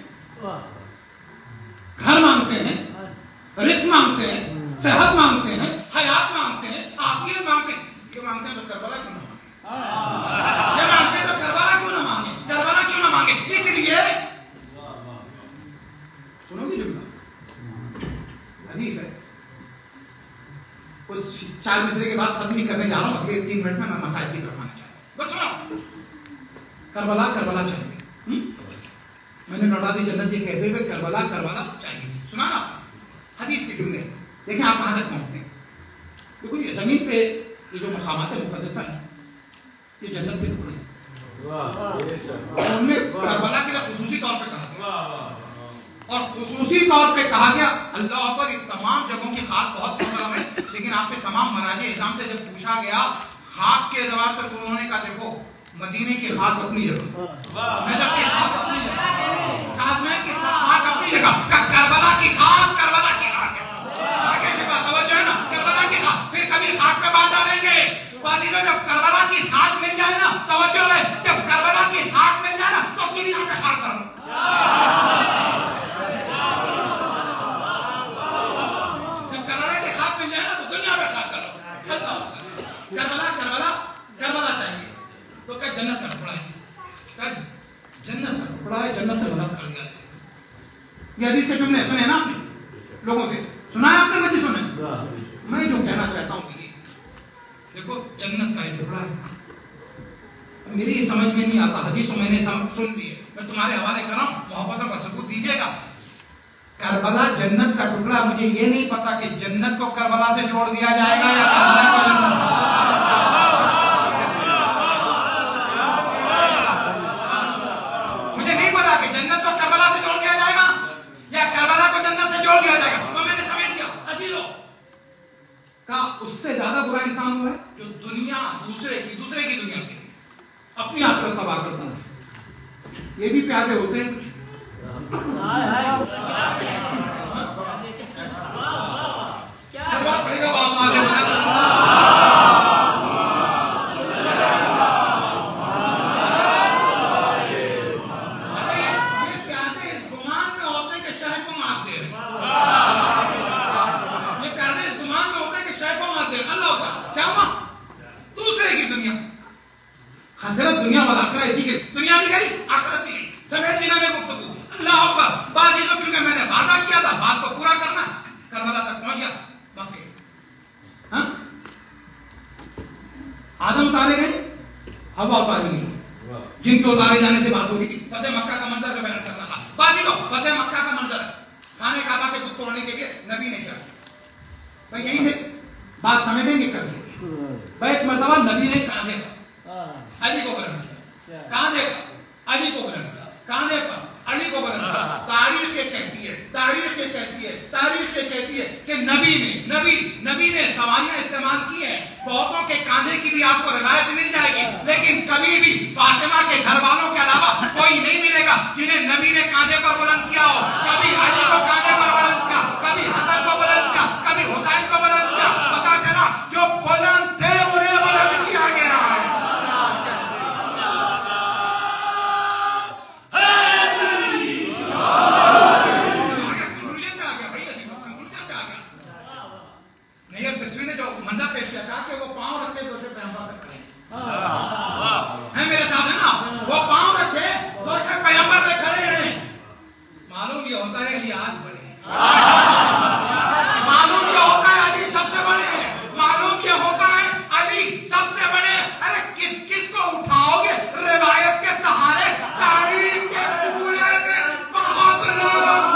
S1: घर मांगते हैं, रिस्क मांगते हैं, सेहत मांगते हैं, हयात मांगते हैं, आफियत मांगते हैं। ये मांगते हैं तो करबला क्यों ना मांगे, ये मांगते हैं तो करबला क्यों ना मांगे, करबला क्यों ना मांगे। इसलिए सुनोगे जुमला हदीस है, उस चार मिसरे के बाद खत्म ही करने जा रहा हूं, अगले तीन मिनट में मैं मसाइल की तरफ आना चाहता हूं। बस सुनो, करबला करबला चाहिए, हुँ? मैंने लौटा दी जन्नत ये कहते हुए करबला करबला चाहिए। सुना ना हदीस के जुमले, देखें आप कहां तक पहुंचते हैं। देखो ये जमीन पे ये जो मकामात मुक़द्दसा है, ये जन्नत के टुकड़े हैं, उनमें करबला के लिए खुसूसी तौर पर कहा गया, और खुसूसी तौर पे कहा गया अल्लाह पर इस तमाम जगहों की खाक बहुत मुकर्रम है, लेकिन आपके तमाम मराजे इज़ाम से जब पूछा गया खाक के एतबार से, तो उन्होंने कहा देखो मदीने की खाक अपनी जगह, नजफ की खाक अपनी जगह, काज़मैन की खाक अपनी जगह, करबला की खाक करबला की खाक है। तवज्जो है ना, करबला की खाक, फिर कभी खाक पे बात डालेंगे वालिदों, जब करबला की खाक मिल जाए ना, तवज्जो है, जब करबला की खाक मिल जाए ना तो दुनिया में खाक कर लो। करबला करबला करबला चाहिए तो क्या जन्नत का टुकड़ा है, क्या जन्नत का टुकड़ा है, जन्नत से मुलाकात कर दिया है। ये हदीस के जुमले सुने ना आपने, लोगों से सुना है आपने, मुझे सुने। मैं जो कहना चाहता हूँ ये देखो जन्नत का टुकड़ा है, मेरी समझ में नहीं आता, हदीसों मैंने सुन ली है, मैं तुम्हारे हवाले कर रहा हूँ, मोहब्बतों का सबूत दीजिएगा। करबला जन्नत का टुकड़ा, मुझे ये नहीं पता कि जन्नत को करबला से जोड़ दिया जाएगा या करबला को जन्नत से। मुझे नहीं पता कि जन्नत को करबला से जोड़ दिया जाएगा या करबला को जन्नत से जोड़ दिया जाएगा। तो मैंने समेट दिया अजीजों का, उससे ज्यादा बुरा इंसान हुआ है जो दुनिया दूसरे की दूसरे की दुनिया के लिए अपनी आखिरत तबाह करता है। ये भी प्यादे होते हैं, सब बात पड़ेगा बाप माँ दुनिया वाला आखिर इसी के दुनिया भी गई आखिरत भी गई, समेट दी मैंने गुफ्तगू। अल्लाह अकबर। बाकी तो क्योंकि मैंने वादा किया था बात को पूरा करना, करबला तक पहुंच गया। बाकी हाँ आदम उतारे गए, हवा उतारी गई, जिनके उतारे जाने से बात हो रही थी। फतेह मक्का का मंजर जो बयान कर रहा था बाजी को, फतेह मक्का का मंजर खाने काबा के बुत तोड़ने के लिए नबी ने किया। भाई यही से बात समझेंगे कर देंगे। भाई एक मरतबा नबी ने कांधे पर अली को बुलंद किया, कांधे पर अली को बुलंद किया, कांधे पर अली को बुलंद किया। तारीख ये कहती है, तारीख ये कहती है, तारीख ये कहती है कि नबी ने नबी नबी ने सवारियां इस्तेमाल की है। बहुतों के कांधे की भी आपको रिवायत मिल जाएगी, लेकिन कभी भी फातिमा के घर वालों के अलावा कोई नहीं मिलेगा जिन्हें नबी ने कांधे पर बुलंद किया हो। कभी अली को कांधे पर बुलंद किया, कभी हसन को बुलंद किया, कभी हुसैन को बुलंद किया। पता चला जो बुलंद थे उन्हें बुलंद किया गया है। मंदा पेश किया था कि वो पांव रखे तो से पैगंबर पे खड़े हैं, मेरे साथ है ना, वो पांव रखे तो से पैगंबर पे खड़े हैं। मालूम ये होता है अली आज बड़े हैं, मालूम ये होता है अली सबसे बड़े हैं, मालूम ये होता है अली सबसे बड़े। अरे किस किस को उठाओगे रिवायत के सहारे, तारीख के पूरे में बहुत लोग।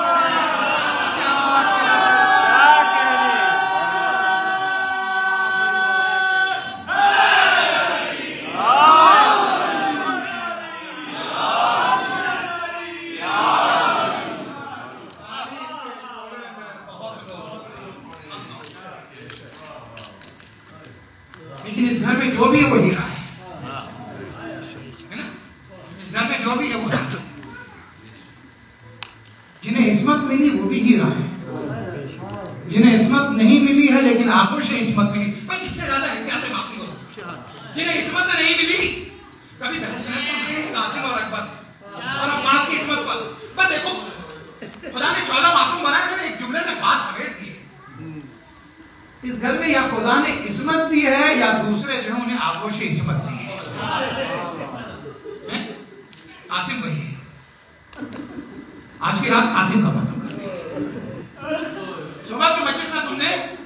S1: लेकिन इस घर में जो भी है वो हीरा है, है ना? इस घर में जो भी है वो हीरा। जिन्हें इस्मत मिली वो भी हीरा है, जिन्हें इस्मत नहीं मिली है लेकिन आंखों से इस्मत मिली, पर इससे ज्यादा एहतियात है बाकी लोग। जिन्हें इस्मत नहीं मिली, कभी बहस नहीं कासिम और अकबर और अब्बास की इस्मत पर। पर देखो खुदा ने चौदह मासूम बनाए, मैंने एक जुमले में बात समेट दी है। इस घर में या खुदा ने इस्मत दी है या दूसरे जो उन्हें आगोश से इस्मत दी है। कासिम वही है। आज की रात कासिम का मतलब कर रहे। सुबह के बच्चे से तुमने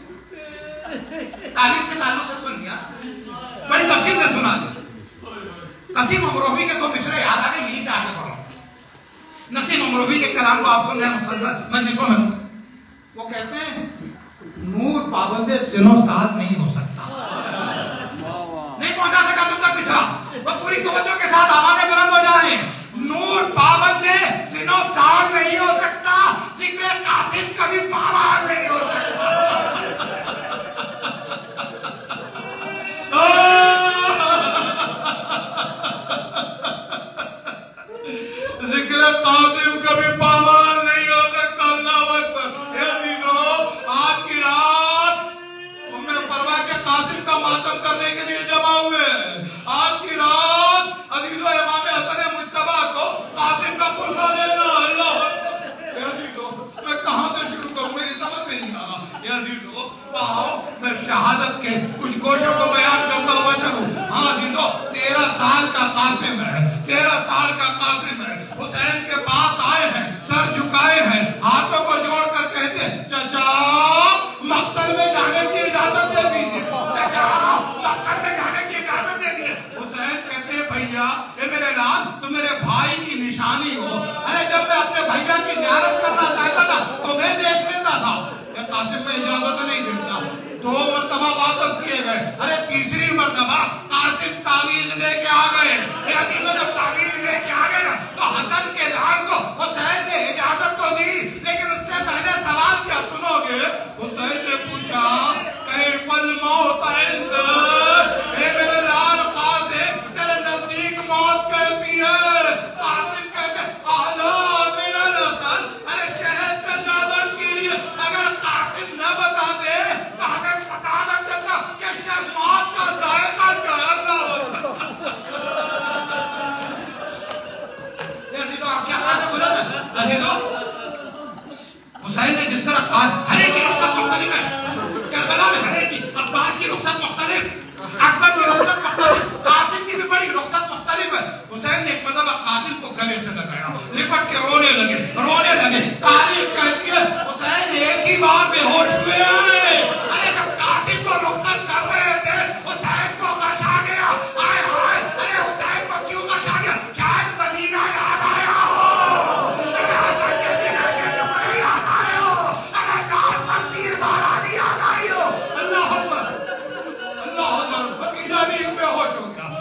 S1: तालीस के ताल्लुक से सुन लिया, बड़ी तफसील से सुना दी। नसीम अमरोही के तो मिसरे याद आ गए, यही से आगे बढ़ो। नसीम अमरोही के कलाम को आप सुन रहे हैं मुसलसल मजलिसों में। वो कहते हैं नूर पाबंदे जिनो साथ नहीं हो सकता, नहीं पहुंचा सका तुम तक मिसरा। वह पूरी तवज्जो के साथ आवाजें बुलंद हो जाए। नूर पाबंदे जिनो साथ नहीं हो सकता, जिक्र कासिम कभी पामार नहीं हो सकता। जिक्र कासिम कभी पामार नहीं हो सकता। अल्लाह अकबर। आज की रात उम्मे फरवा के कासिम का मातम करने के लिए जमा हुए। आज की रात अजीजों इमाम हसन मुज्तबा को कासिम का पुरसा देना। अल्लाह अकबर। मैं कहां से शुरू करूं, मेरी समझ में नहीं आ रहा।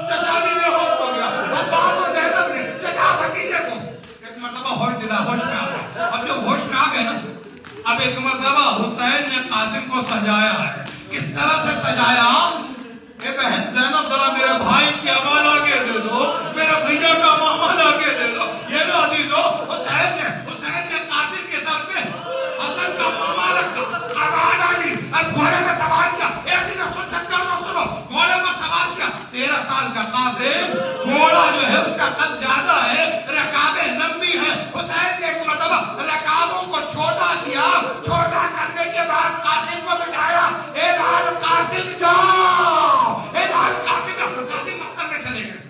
S1: चचा भी बेहोश हो गया, अब्बास और ज़ैनब ने चचा भतीजे को एक मर्तबा होश दिला, होश में आ गए। अब जब होश में आ गए ना, अब एक मर्तबा हुसैन ने कासिम को सजाया है। किस तरह से सजाया? ए बहन ज़ैनब जरा मेरे भाई की अमा लाके दे दो, मेरे भैया का मामा लाके दे दो। ये लो अजीजो, हुसैन ने हुसैन ने कासिम के सर पे हसन का मामा रखा, अमा डाली और घोड़े में सवार किया। ऐसी ना सुन सकते हो, सुनो, घोड़े पर सवार किया। तेरह साल का कासिम, घोड़ा जो है उसका कद ज्यादा है, रकाबें लंबी है। हुसैन ने एक मर्तबा रकाबों को छोटा किया, छोटा करने के बाद कासिम को बिठाया। ए लाल कासिम जाओ, ए लाल कासिम जाओ। कासिम मक्तब में चले गए,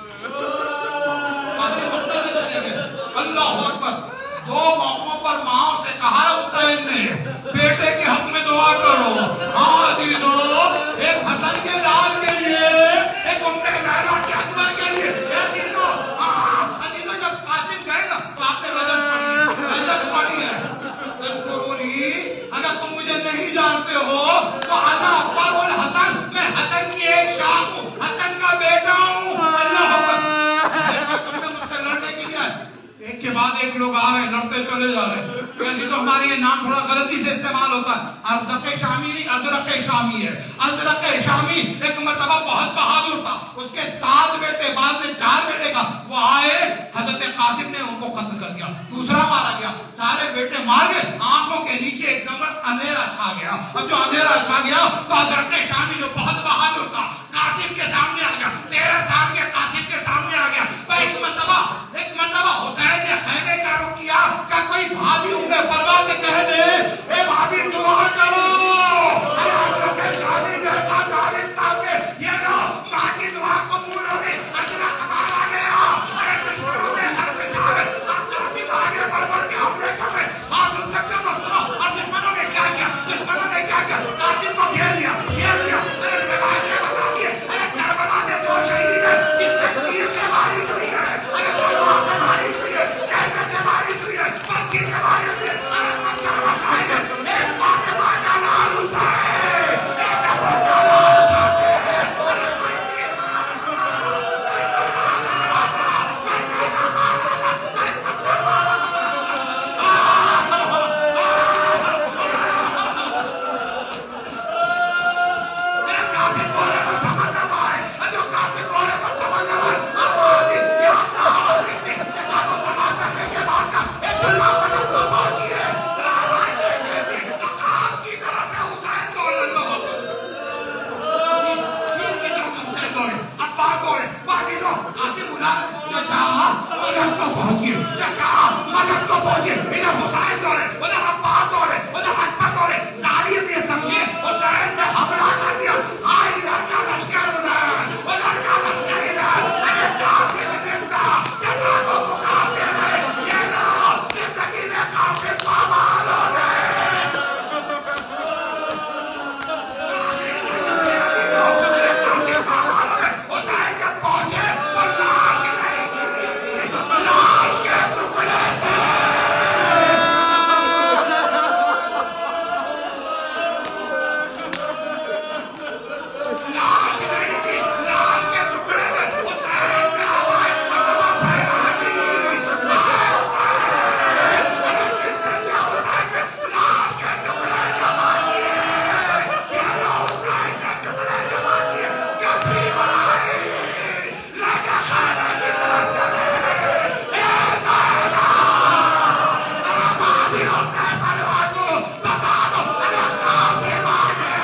S1: कासिम मक्तब में चले गए। अल्लाह अकबर। दो मौकों पर माओ से कहा हुसैन ने, बेटे के हक में दुआ करो। हाँ दीदो, एक हसन के लाल के लिए, एक उम्मे लैला के अकबर के लिए। ए दीदो, हाँ दीदो, जब कासिम गए ना तो आपने रजत पढ़ी, रजत पढ़ी है। तज़कुरूनी, अगर तुम मुझे नहीं जानते हो तो अना अब्बाउल हसन, मैं हसन की एक शाख हूँ, हसन का बेटा हूँ। अल्लाह अकबर। तुमने मुझसे लड़ने के लिए एक के बाद एक लोग आ रहे हैं, लड़ते चले जा रहे हैं। तो हमारे ये नाम थोड़ा गलती से इस्तेमाल होता है। अज़रक़ शामी नहीं, अज़रक़ शामी है। अज़रक़ शामी एक मर्तबा बहुत बहादुर था, उसके सात बेटे, बाद में चार बेटे का। वो आए, हज़रत कासिम ने उनको कत्ल कर दिया, दूसरा मारा गया, सारे बेटे मार गए। आंखों के नीचे एकदम अंधेरा छा गया। अब जो अंधेरा छा गया तो अज़रक़ शामी जो बहुत बहादुर था, कासिम के सामने आ गया। तेरह साल के कासिम के सामने आ गया। एक मर्तबा एक मर्तबा हुसैन ने खैमे का रुख किया, क्या कोई भाभी उम्मे फरवा से कह दे, ए भाभी दुआ करो। अरे हज़रत शामी जैसा जालिम सामने, ये लो मां की दुआ कबूल हो गई, अजरा मारा गया। अरे दुश्मनों ने हर पिछाड़े, कासिम आगे बढ़ बढ़ के हमले कर रहे। हाँ सुन सकते हो तो सुनो। और दुश्मनों ने क्या किया? दुश्मनों ने क्या किया? कासिम को घेर लिया, घेर लिया। अरे रिवायतें बता दिए, अरे करबला में दो शहीद है, जिसमें तीर से बारिश हुई है, अरे तलवार से बारिश हुई है, कहने से बारिश हुई है, पक्षी से बारिश हुई है। अरे पत्थर बरसाए हैं, एक फातिमा का लाल हुसैन, एक हसन का लाल कासिम। अरे कोई तीर मारा, कोई तलवार मारा था, कोई कैसा मारा था, कोई पत्थर मारा था। अरे कासिम बोले तो समझ ना पाए, जो कासिम बोले तो समझ ना पाए। आवाज़ या चचा को सलाम करने के बाद का एक दुल्हा बदल को पहुंची है। रामायण देख रहे थे तो कान की तरह से हुसैन दौड़ने लगा, चीन की तरह से हुसैन दौड़े, अब्बास दौड़े, बाजी दो। कासिम बुला, चचा मदद को पहुंचिए, चचा मदद को पहुंचिए। इधर हुसैन दौड़े, उधर अब्बास दौड़े, उधर अकबर दौड़े। जालिम ये समझे हुसैन ने हमला कर दिया। हाय इधर का लश्कर, उधर उधर का लश्कर, इधर। अरे कासिम जिंदा, चचा को पुकारते रहे। ये लो जिंदगी में कासिम पामाल हो गए। अरे कासिम पामाल हो गए। हुसैन जब पहुंचे तो लाश नहीं थी, लाश के टुकड़े थे। लाश नहीं थी, लाश के टुकड़े थे। हुसैन ने आवाज़ मर्तबा फैला दी, हाय हुसैन। अरे कितने क्या हुसैन ने लाश के टुकड़े जमा किए, ये लो हुसैन के टुकड़े जमा किए, कफनी बनाई, लेके खाने की तरफ चले। ए ज़ैनब, अरे भाभी उम्मे फरवा को बता दो, अरे कासिम आ गया।